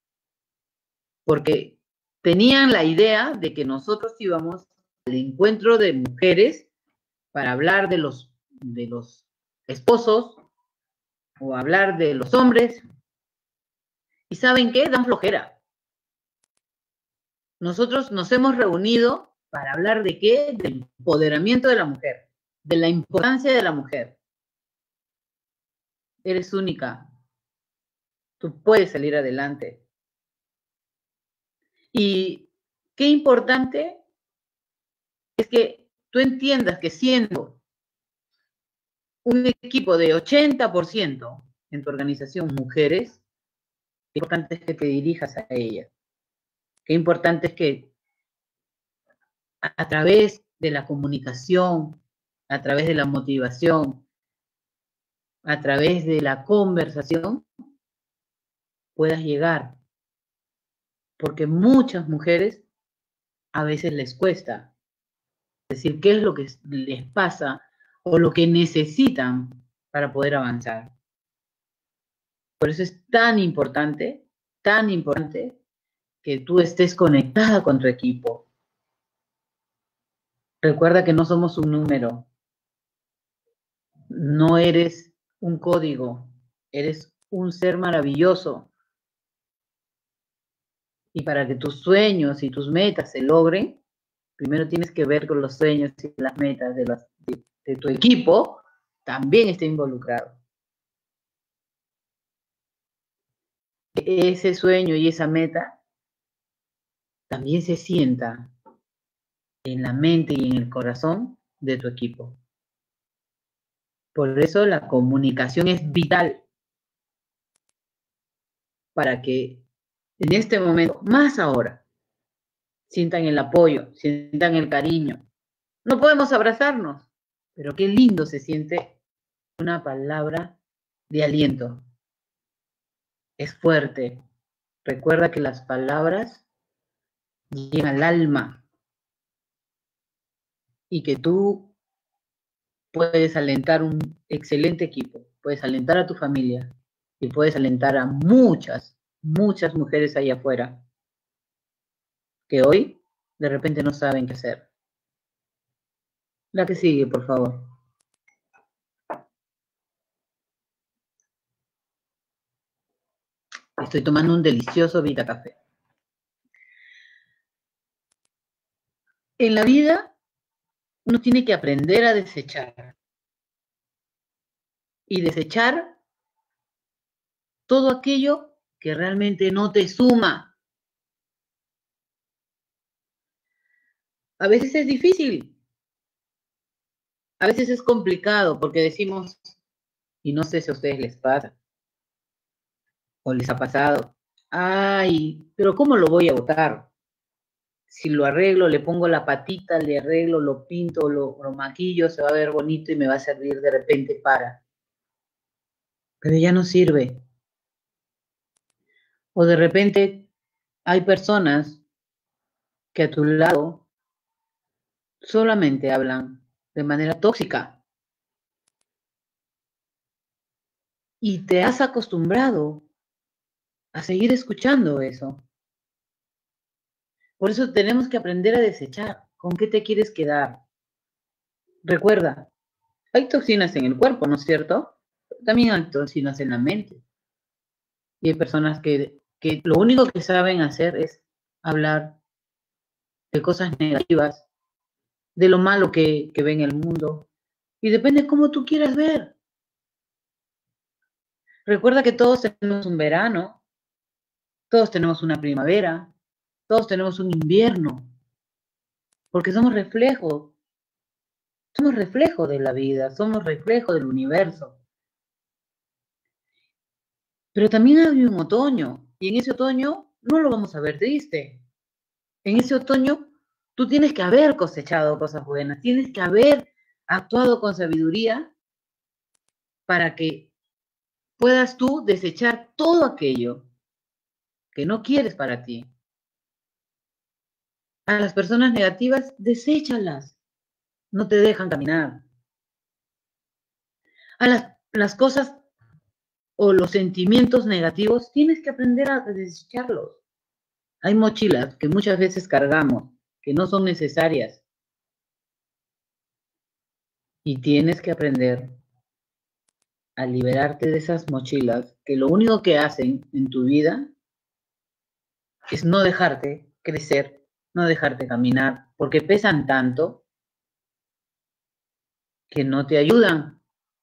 Porque tenían la idea de que nosotros íbamos al encuentro de mujeres para hablar de los, de los esposos o hablar de los hombres. ¿Y saben qué? Dan flojera. Nosotros nos hemos reunido para hablar de qué? Del empoderamiento de la mujer, de la importancia de la mujer. Eres única. Tú puedes salir adelante. Y qué importante es que tú entiendas que siendo un equipo de ochenta por ciento en tu organización mujeres, qué importante es que te dirijas a ellas. Qué importante es que a, a través de la comunicación, a través de la motivación, a través de la conversación, puedas llegar. Porque muchas mujeres a veces les cuesta decir qué es lo que les pasa o lo que necesitan para poder avanzar. Por eso es tan importante, tan importante que tú estés conectada con tu equipo. Recuerda que no somos un número. No eres un código. Eres un ser maravilloso. Y para que tus sueños y tus metas se logren, primero tienes que ver con los sueños y las metas de, las, de, de tu equipo, también esté involucrado. ese sueño y esa meta también se sienta en la mente y en el corazón de tu equipo. Por eso la comunicación es vital para que en este momento, más ahora, sientan el apoyo, sientan el cariño. No podemos abrazarnos, pero qué lindo se siente una palabra de aliento. Es fuerte. Recuerda que las palabras llegan al alma y que tú puedes alentar un excelente equipo, puedes alentar a tu familia y puedes alentar a muchas, muchas mujeres allá afuera que hoy de repente no saben qué hacer. La que sigue, por favor. Estoy tomando un delicioso Vita Café. En la vida uno tiene que aprender a desechar. Y desechar todo aquello que realmente no te suma. A veces es difícil. A veces es complicado porque decimos, y no sé si a ustedes les pasa, o les ha pasado, ay, pero ¿cómo lo voy a botar? Si lo arreglo, le pongo la patita, le arreglo, lo pinto, lo, lo maquillo, se va a ver bonito y me va a servir de repente para. Pero ya no sirve. O de repente hay personas que a tu lado solamente hablan de manera tóxica. Y te has acostumbrado a seguir escuchando eso. Por eso tenemos que aprender a desechar. ¿Con qué te quieres quedar? Recuerda, hay toxinas en el cuerpo, ¿no es cierto? También hay toxinas en la mente. Y hay personas que, que lo único que saben hacer es hablar de cosas negativas, de lo malo que, que ven el mundo. Y depende cómo tú quieras ver. Recuerda que todos tenemos un verano, todos tenemos una primavera, todos tenemos un invierno, porque somos reflejos, somos reflejo de la vida, somos reflejo del universo. Pero también hay un otoño, y en ese otoño no lo vamos a ver triste. En ese otoño tú tienes que haber cosechado cosas buenas, tienes que haber actuado con sabiduría para que puedas tú desechar todo aquello que no quieres para ti. A las personas negativas, deséchalas, no te dejan caminar. A las, las cosas o los sentimientos negativos, tienes que aprender a desecharlos. Hay mochilas que muchas veces cargamos, que no son necesarias. Y tienes que aprender a liberarte de esas mochilas que lo único que hacen en tu vida es no dejarte crecer, no dejarte caminar, porque pesan tanto que no te ayudan.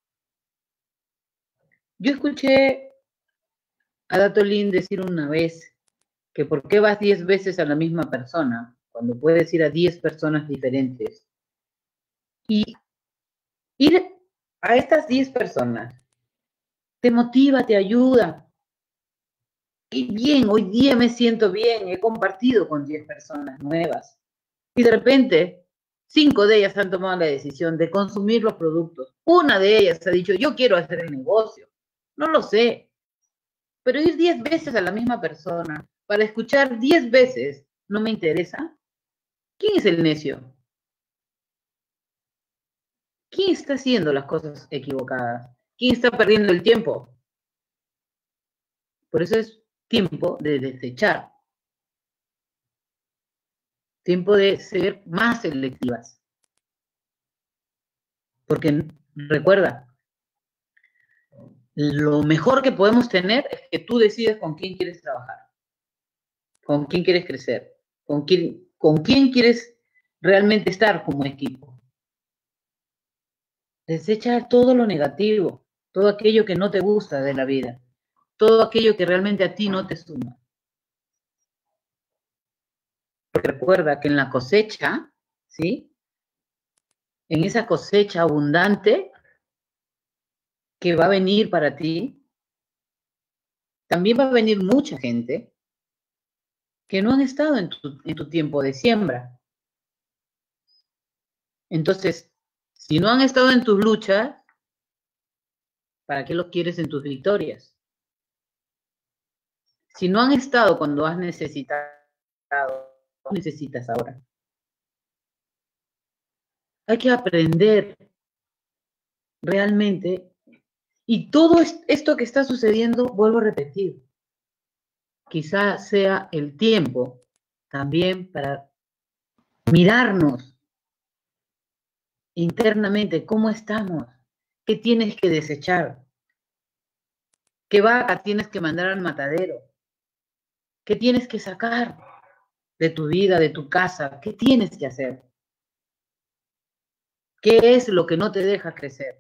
Yo escuché a Datolín decir una vez que por qué vas diez veces a la misma persona cuando puedes ir a diez personas diferentes. Y ir a estas diez personas te motiva, te ayuda. Y bien, hoy día me siento bien, he compartido con diez personas nuevas. Y de repente, cinco de ellas han tomado la decisión de consumir los productos. Una de ellas ha dicho, yo quiero hacer el negocio. No lo sé. Pero ir diez veces a la misma persona para escuchar diez veces no me interesa. ¿Quién es el necio? ¿Quién está haciendo las cosas equivocadas? ¿Quién está perdiendo el tiempo? Por eso es tiempo de desechar. Tiempo de ser más selectivas. Porque recuerda, lo mejor que podemos tener es que tú decides con quién quieres trabajar, con quién quieres crecer, con quién, con quién quieres realmente estar como equipo. Desecha todo lo negativo, todo aquello que no te gusta de la vida. todo aquello que realmente a ti no te suma. Porque recuerda que en la cosecha, ¿sí? En esa cosecha abundante que va a venir para ti, también va a venir mucha gente que no han estado en tu, en tu tiempo de siembra. Entonces, si no han estado en tus luchas, ¿para qué los quieres en tus victorias? Si no han estado cuando has necesitado, ¿qué necesitas ahora? Hay que aprender realmente. Y todo esto que está sucediendo, vuelvo a repetir, quizá sea el tiempo también para mirarnos internamente cómo estamos, qué tienes que desechar, qué vaca tienes que mandar al matadero, qué tienes que sacar de tu vida, de tu casa, qué tienes que hacer, qué es lo que no te deja crecer.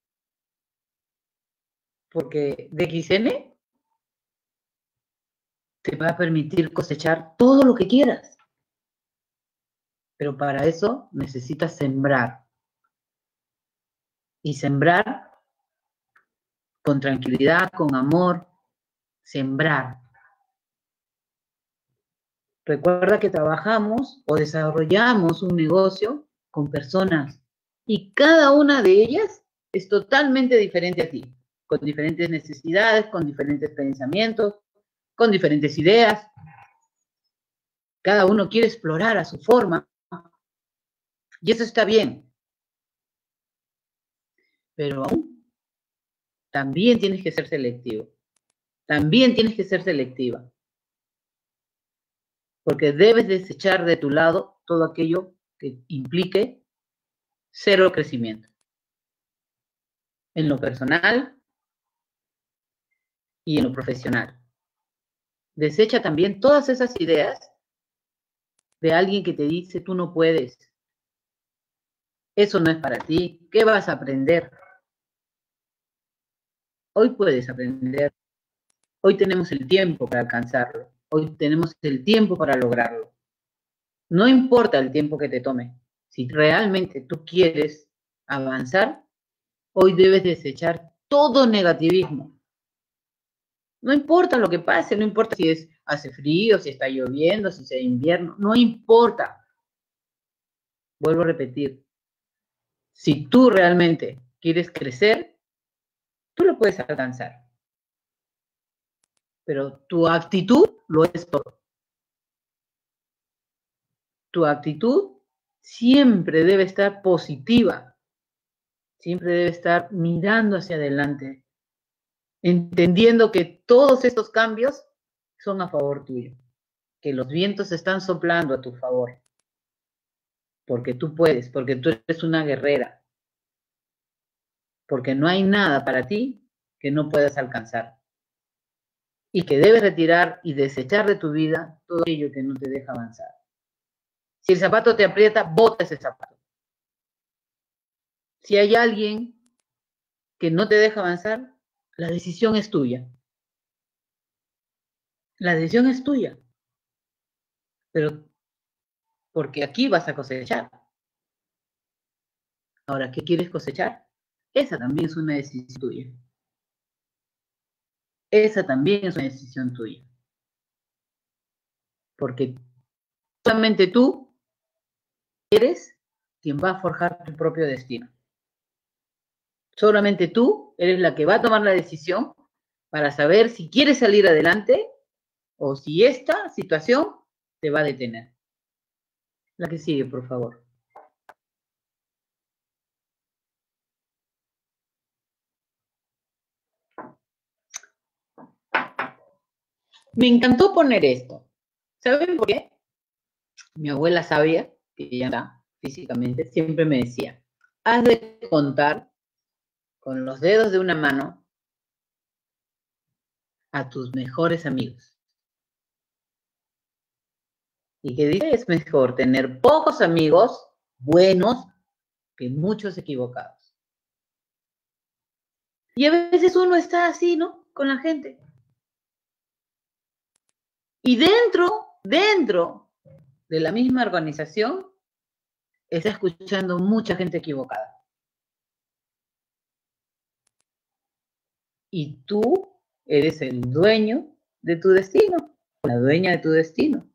Porque D X N te va a permitir cosechar todo lo que quieras. Pero para eso necesitas sembrar. Y sembrar con tranquilidad, con amor, sembrar. Recuerda que trabajamos o desarrollamos un negocio con personas y cada una de ellas es totalmente diferente a ti, con diferentes necesidades, con diferentes pensamientos, con diferentes ideas. Cada uno quiere explorar a su forma y eso está bien. Pero aún también tienes que ser selectivo. También tienes que ser selectiva. Porque debes desechar de tu lado todo aquello que implique cero crecimiento. En lo personal y en lo profesional. Desecha también todas esas ideas de alguien que te dice, tú no puedes. Eso no es para ti. ¿Qué vas a aprender? Hoy puedes aprender. Hoy tenemos el tiempo para alcanzarlo. Hoy tenemos el tiempo para lograrlo. No importa el tiempo que te tome. Si realmente tú quieres avanzar, hoy debes desechar todo negativismo. No importa lo que pase, no importa si es, hace frío, si está lloviendo, si es invierno, no importa. Vuelvo a repetir, si tú realmente quieres crecer, tú lo puedes alcanzar. Pero tu actitud lo es todo. Tu actitud siempre debe estar positiva, siempre debe estar mirando hacia adelante, entendiendo que todos estos cambios son a favor tuyo, que los vientos están soplando a tu favor, porque tú puedes, porque tú eres una guerrera, porque no hay nada para ti que no puedas alcanzar y que debes retirar y desechar de tu vida todo aquello que no te deja avanzar. Si el zapato te aprieta, bota ese zapato. Si hay alguien que no te deja avanzar, la decisión es tuya. La decisión es tuya. Pero porque aquí vas a cosechar. Ahora, ¿qué quieres cosechar? Esa también es una decisión tuya. Esa también es una decisión tuya. Porque solamente tú eres quien va a forjar tu propio destino. Solamente tú eres la que va a tomar la decisión para saber si quieres salir adelante o si esta situación te va a detener. La que sigue, por favor. Me encantó poner esto. ¿Saben por qué? Mi abuela sabia, que ya está físicamente, siempre me decía, has de contar con los dedos de una mano a tus mejores amigos. Y que dice, es mejor tener pocos amigos buenos que muchos equivocados. Y a veces uno está así, ¿no? Con la gente. Y dentro, dentro de la misma organización, está escuchando mucha gente equivocada. Y tú eres el dueño de tu destino, la dueña de tu destino.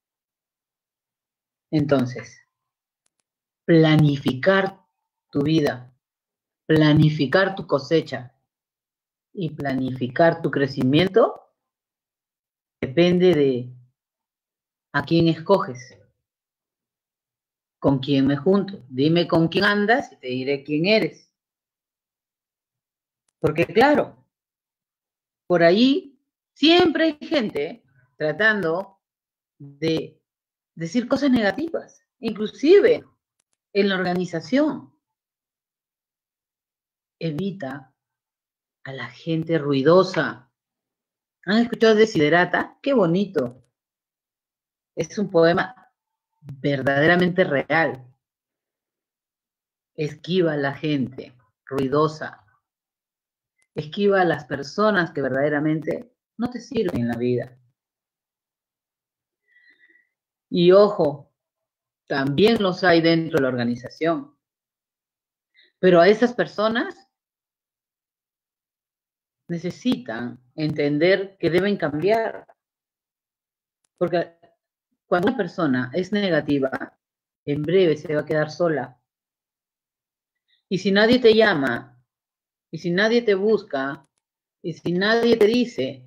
Entonces, planificar tu vida, planificar tu cosecha y planificar tu crecimiento depende de a quién escoges, con quién me junto. Dime con quién andas y te diré quién eres. Porque claro, por ahí siempre hay gente tratando de decir cosas negativas, inclusive en la organización. Evita a la gente ruidosa. ¿Han escuchado Desiderata? ¡Qué bonito! Es un poema verdaderamente real. Esquiva a la gente ruidosa. Esquiva a las personas que verdaderamente no te sirven en la vida. Y ojo, también los hay dentro de la organización. Pero a esas personas necesitan entender que deben cambiar. Porque cuando una persona es negativa, en breve se va a quedar sola. Y si nadie te llama, y si nadie te busca, y si nadie te dice,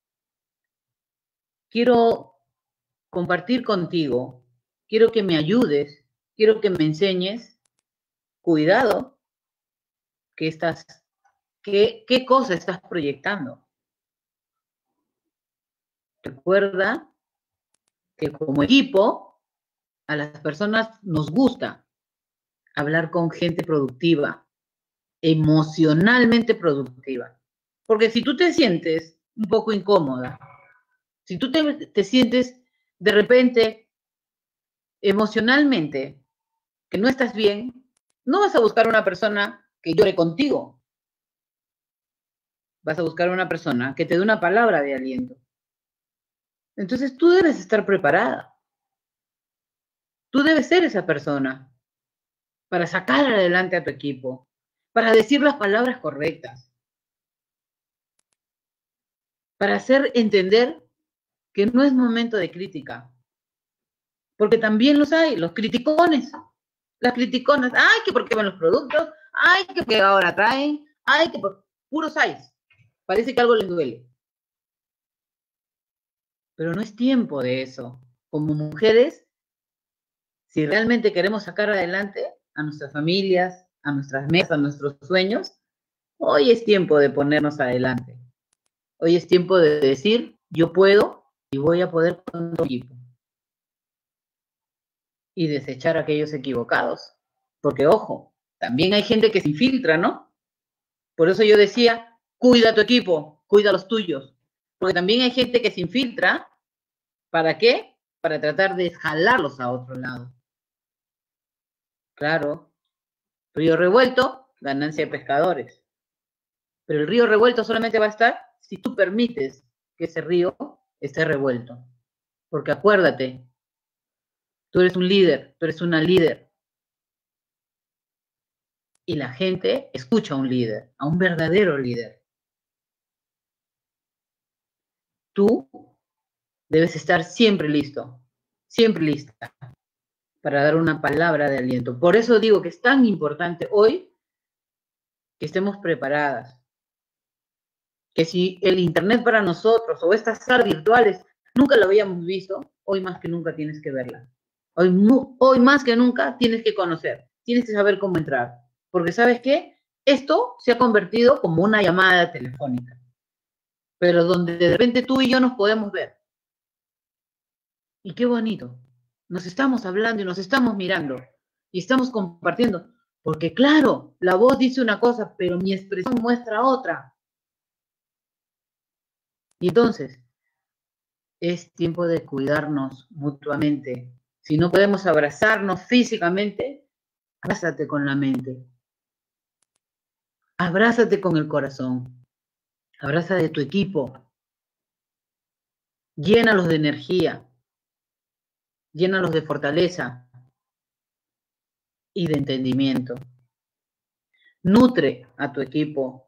quiero compartir contigo, quiero que me ayudes, quiero que me enseñes, cuidado, que estás, qué, qué cosa estás proyectando. Recuerda que como equipo, a las personas nos gusta hablar con gente productiva, emocionalmente productiva. Porque si tú te sientes un poco incómoda, si tú te, te sientes de repente emocionalmente que no estás bien, no vas a buscar una persona que llore contigo. Vas a buscar una persona que te dé una palabra de aliento. Entonces tú debes estar preparada. Tú debes ser esa persona para sacar adelante a tu equipo, para decir las palabras correctas, para hacer entender que no es momento de crítica. Porque también los hay, los criticones, las criticonas. Ay, que por qué van los productos, ay, que porque ahora traen, ay, que por puros hay. Parece que algo les duele. Pero no es tiempo de eso. Como mujeres, si realmente queremos sacar adelante a nuestras familias, a nuestras metas, a nuestros sueños, hoy es tiempo de ponernos adelante. Hoy es tiempo de decir, yo puedo y voy a poder con tu equipo. Y desechar a aquellos equivocados. Porque, ojo, también hay gente que se infiltra, ¿no? Por eso yo decía, cuida tu equipo, cuida los tuyos. Porque también hay gente que se infiltra. ¿Para qué? Para tratar de jalarlos a otro lado. Claro, río revuelto, ganancia de pescadores. Pero el río revuelto solamente va a estar si tú permites que ese río esté revuelto. Porque acuérdate, tú eres un líder, tú eres una líder. Y la gente escucha a un líder, a un verdadero líder. Tú debes estar siempre listo, siempre lista para dar una palabra de aliento. Por eso digo que es tan importante hoy que estemos preparadas. Que si el Internet para nosotros o estas salas virtuales nunca lo habíamos visto, hoy más que nunca tienes que verla. Hoy, hoy más que nunca tienes que conocer, tienes que saber cómo entrar. Porque ¿sabes qué? Esto se ha convertido como una llamada telefónica. Pero donde de repente tú y yo nos podemos ver. Y qué bonito. Nos estamos hablando y nos estamos mirando. Y estamos compartiendo. Porque claro, la voz dice una cosa, pero mi expresión muestra otra. Y entonces, es tiempo de cuidarnos mutuamente. Si no podemos abrazarnos físicamente, abrázate con la mente. Abrázate con el corazón. Abraza de tu equipo. Llénalos de energía, llénalos de fortaleza y de entendimiento. Nutre a tu equipo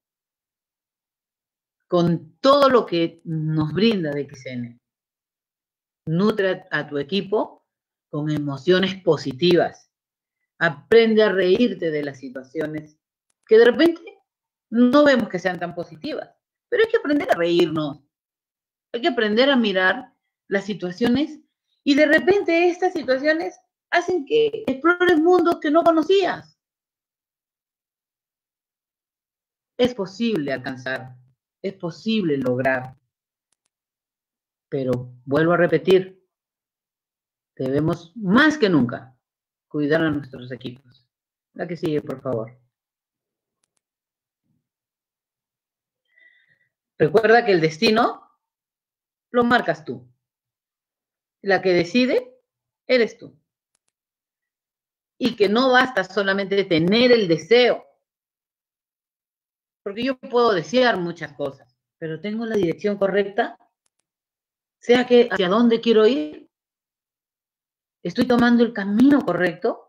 con todo lo que nos brinda D X N. Nutre a tu equipo con emociones positivas. Aprende a reírte de las situaciones que de repente no vemos que sean tan positivas, pero hay que aprender a reírnos. Hay que aprender a mirar las situaciones y de repente estas situaciones hacen que explores mundos que no conocías. Es posible alcanzar, es posible lograr, pero vuelvo a repetir, debemos más que nunca cuidar a nuestros equipos. La que sigue, por favor. Recuerda que el destino lo marcas tú. La que decide eres tú. Y que no basta solamente tener el deseo. Porque yo puedo desear muchas cosas, pero tengo la dirección correcta, sea que hacia dónde quiero ir, estoy tomando el camino correcto,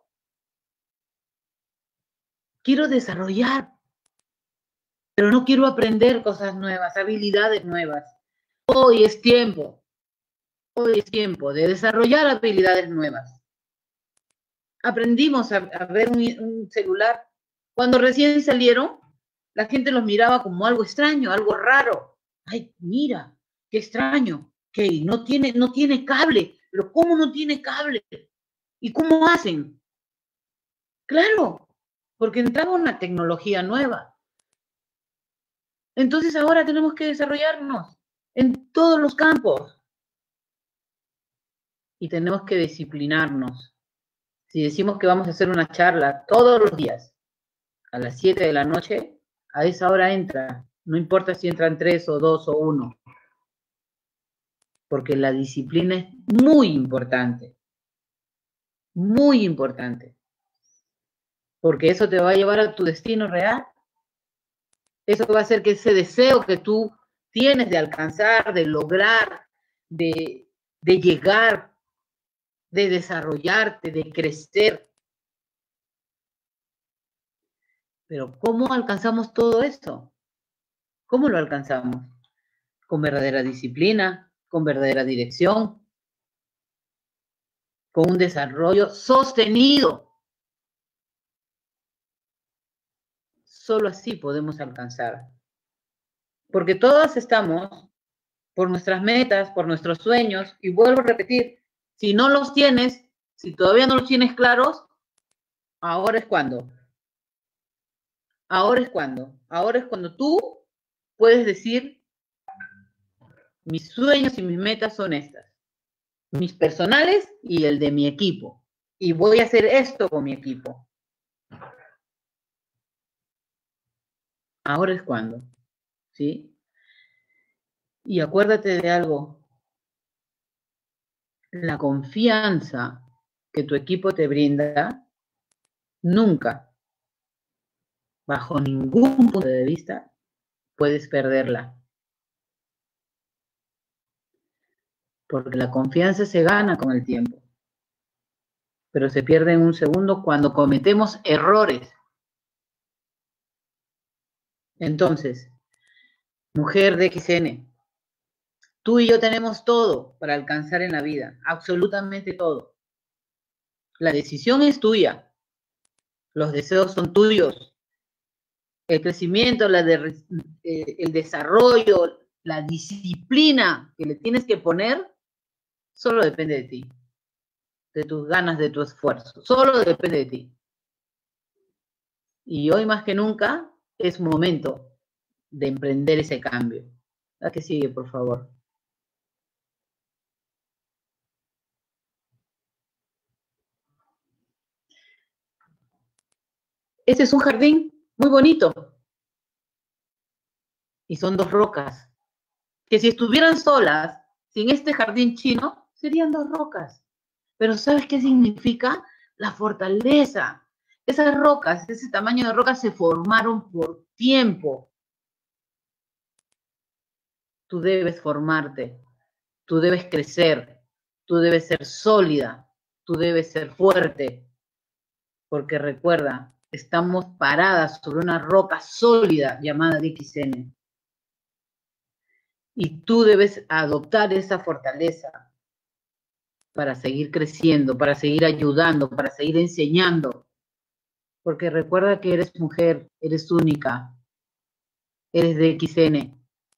quiero desarrollar, pero no quiero aprender cosas nuevas, habilidades nuevas. Hoy es tiempo, hoy es tiempo de desarrollar habilidades nuevas. Aprendimos a, a ver un, un celular. Cuando recién salieron, la gente los miraba como algo extraño, algo raro. Ay, mira, qué extraño, que no tiene, no tiene cable. Pero ¿cómo no tiene cable? ¿Y cómo hacen? Claro, porque entraba una tecnología nueva. Entonces ahora tenemos que desarrollarnos en todos los campos. Y tenemos que disciplinarnos. Si decimos que vamos a hacer una charla todos los días, a las siete de la noche, a esa hora entra. No importa si entran tres o dos o uno. Porque la disciplina es muy importante. Muy importante. Porque eso te va a llevar a tu destino real. Eso va a hacer que ese deseo que tú tienes de alcanzar, de lograr, de, de llegar, de desarrollarte, de crecer. Pero ¿cómo alcanzamos todo esto? ¿Cómo lo alcanzamos? Con verdadera disciplina, con verdadera dirección, con un desarrollo sostenido. Solo así podemos alcanzar. Porque todos estamos por nuestras metas, por nuestros sueños, y vuelvo a repetir, si no los tienes, si todavía no los tienes claros, ahora es cuando. Ahora es cuando. Ahora es cuando tú puedes decir, mis sueños y mis metas son estas. Mis personales y el de mi equipo. Y voy a hacer esto con mi equipo. Ahora es cuando. ¿Sí? Y acuérdate de algo. La confianza que tu equipo te brinda, nunca, bajo ningún punto de vista, puedes perderla. Porque la confianza se gana con el tiempo. Pero se pierde en un segundo cuando cometemos errores. Entonces, mujer de X N, tú y yo tenemos todo para alcanzar en la vida, absolutamente todo. La decisión es tuya, los deseos son tuyos, el crecimiento, la de, eh, el desarrollo, la disciplina que le tienes que poner, solo depende de ti, de tus ganas, de tu esfuerzo, solo depende de ti. Y hoy más que nunca es momento de emprender ese cambio. La que sigue, por favor. Este es un jardín muy bonito. Y son dos rocas. Que si estuvieran solas, sin este jardín chino, serían dos rocas. Pero ¿sabes qué significa? La fortaleza. Esas rocas, ese tamaño de rocas se formaron por tiempo. Tú debes formarte. Tú debes crecer, tú debes ser sólida, tú debes ser fuerte, porque recuerda, estamos paradas sobre una roca sólida llamada D X N. Y tú debes adoptar esa fortaleza para seguir creciendo, para seguir ayudando, para seguir enseñando. Porque recuerda que eres mujer, eres única, eres D X N.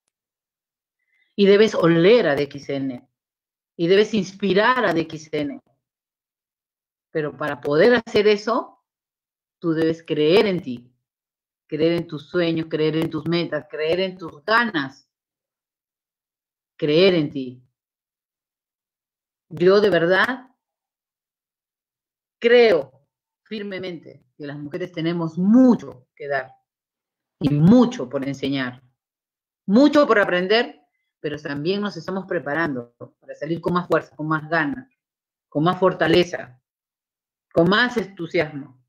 Y debes oler a D X N. Y debes inspirar a D X N. Pero para poder hacer eso, tú debes creer en ti, creer en tus sueños, creer en tus metas, creer en tus ganas, creer en ti. Yo de verdad creo firmemente que las mujeres tenemos mucho que dar y mucho por enseñar, mucho por aprender, pero también nos estamos preparando para salir con más fuerza, con más ganas, con más fortaleza, con más entusiasmo.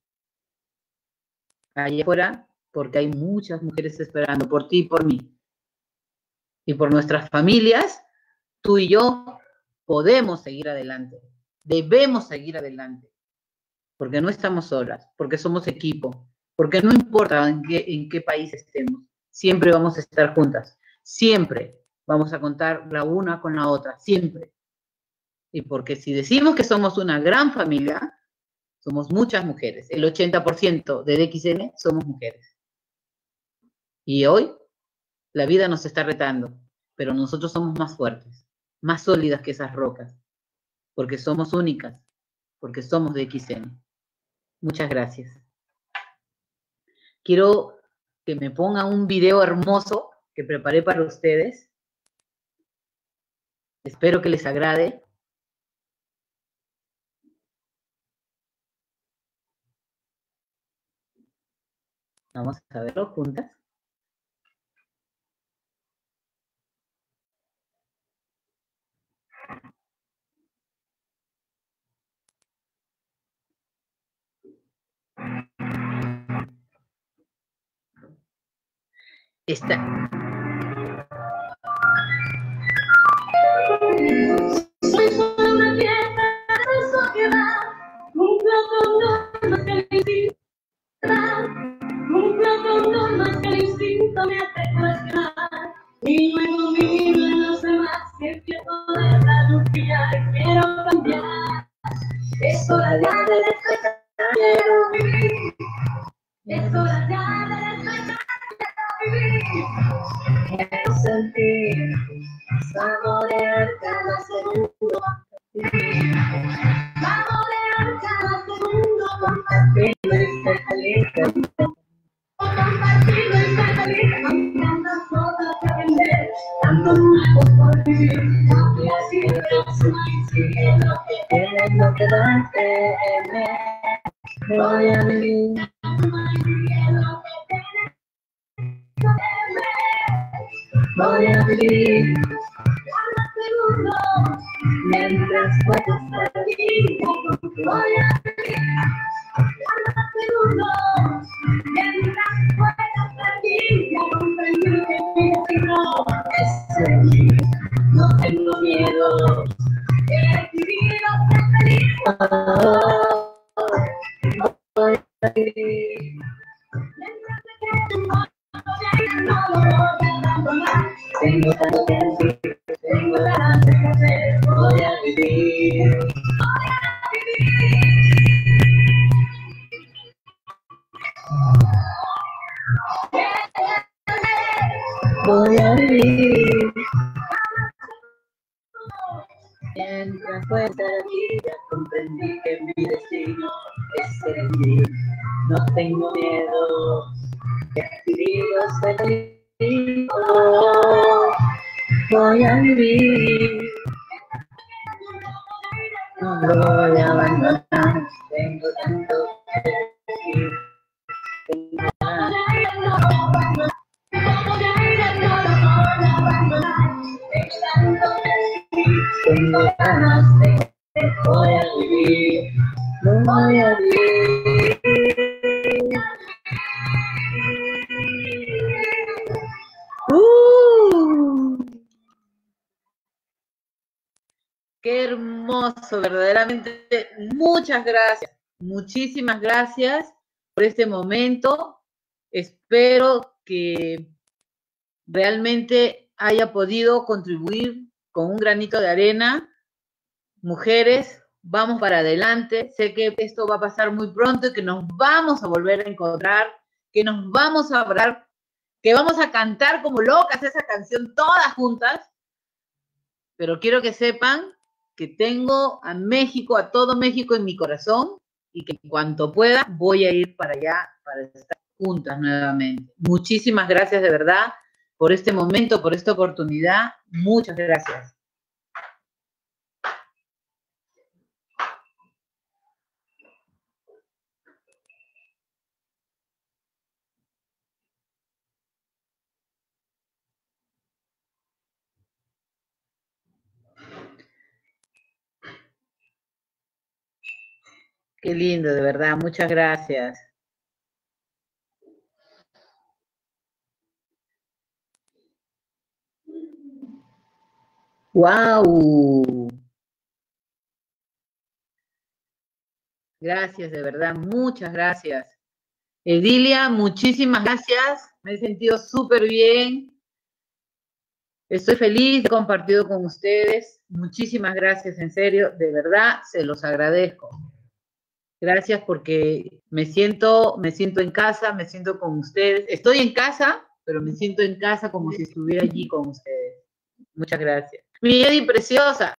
Allá afuera, porque hay muchas mujeres esperando por ti y por mí. Y por nuestras familias, tú y yo podemos seguir adelante. Debemos seguir adelante. Porque no estamos solas, porque somos equipo, porque no importa en qué, en qué país estemos, siempre vamos a estar juntas. Siempre vamos a contar la una con la otra, siempre. Y porque si decimos que somos una gran familia, somos muchas mujeres. El ochenta por ciento de D X N somos mujeres. Y hoy la vida nos está retando, pero nosotros somos más fuertes, más sólidas que esas rocas, porque somos únicas, porque somos D X N. Muchas gracias. Quiero que me pongan un video hermoso que preparé para ustedes. Espero que les agrade. Vamos a verlo juntas. Esta. Soy una vieja de sociedad, cumplo con normas que el instinto, cumplo con normas que el instinto me hace cuestionar, y luego miro en los demás que empiezo de la lucha y quiero cambiar. Es hora ya de despertar, quiero vivir. Es hora ya de despertar, quiero vivir. Quiero sentir, saborear cada segundo. Saborear cada segundo, compartir esta calidad. Compartir esta calidad, tantas cosas que aprender, tantos nuevos por vivir. Y así próximo y sigue lo que es lo que da temer. Voy a vivir. Voy a vivir cada segundo mientras pueda estar aquí. Voy a vivir cada segundo mientras pueda estar aquí. Ya comprendí que mi destino es seguir. No tengo miedo, he decidido ser feliz. Voy a vivir mientras me quede. No lo voy a abandonar. Tengo tanto que decir, tengo ganas de hacer. Voy a vivir, voy a vivir. Voy a vivir. Mientras pueda estar aquí, ya comprendí que mi destino es servir. No tengo miedo, he decidido ser feliz. Voy a vivir, no lo voy a abandonar. Tengo tanto que decir, tengo ganas de tengo ganas de voy a vivir, no voy a vivir. Uh. Qué hermoso, verdaderamente. Muchas gracias, muchísimas gracias por este momento. Espero que realmente haya podido contribuir con un granito de arena. Mujeres, vamos para adelante. Sé que esto va a pasar muy pronto y que nos vamos a volver a encontrar, que nos vamos a hablar, que vamos a cantar como locas esa canción todas juntas. Pero quiero que sepan que tengo a México, a todo México en mi corazón, y que en cuanto pueda voy a ir para allá para estar juntas nuevamente. Muchísimas gracias de verdad por este momento, por esta oportunidad. Muchas gracias. Qué lindo, de verdad. Muchas gracias. ¡Wow! Gracias, de verdad. Muchas gracias. Edilia, muchísimas gracias. Me he sentido súper bien. Estoy feliz de haber compartido con ustedes. Muchísimas gracias, en serio. De verdad, se los agradezco. Gracias porque me siento, me siento en casa, me siento con ustedes. Estoy en casa, pero me siento en casa como si estuviera allí con ustedes. Muchas gracias. Mi Eddie preciosa.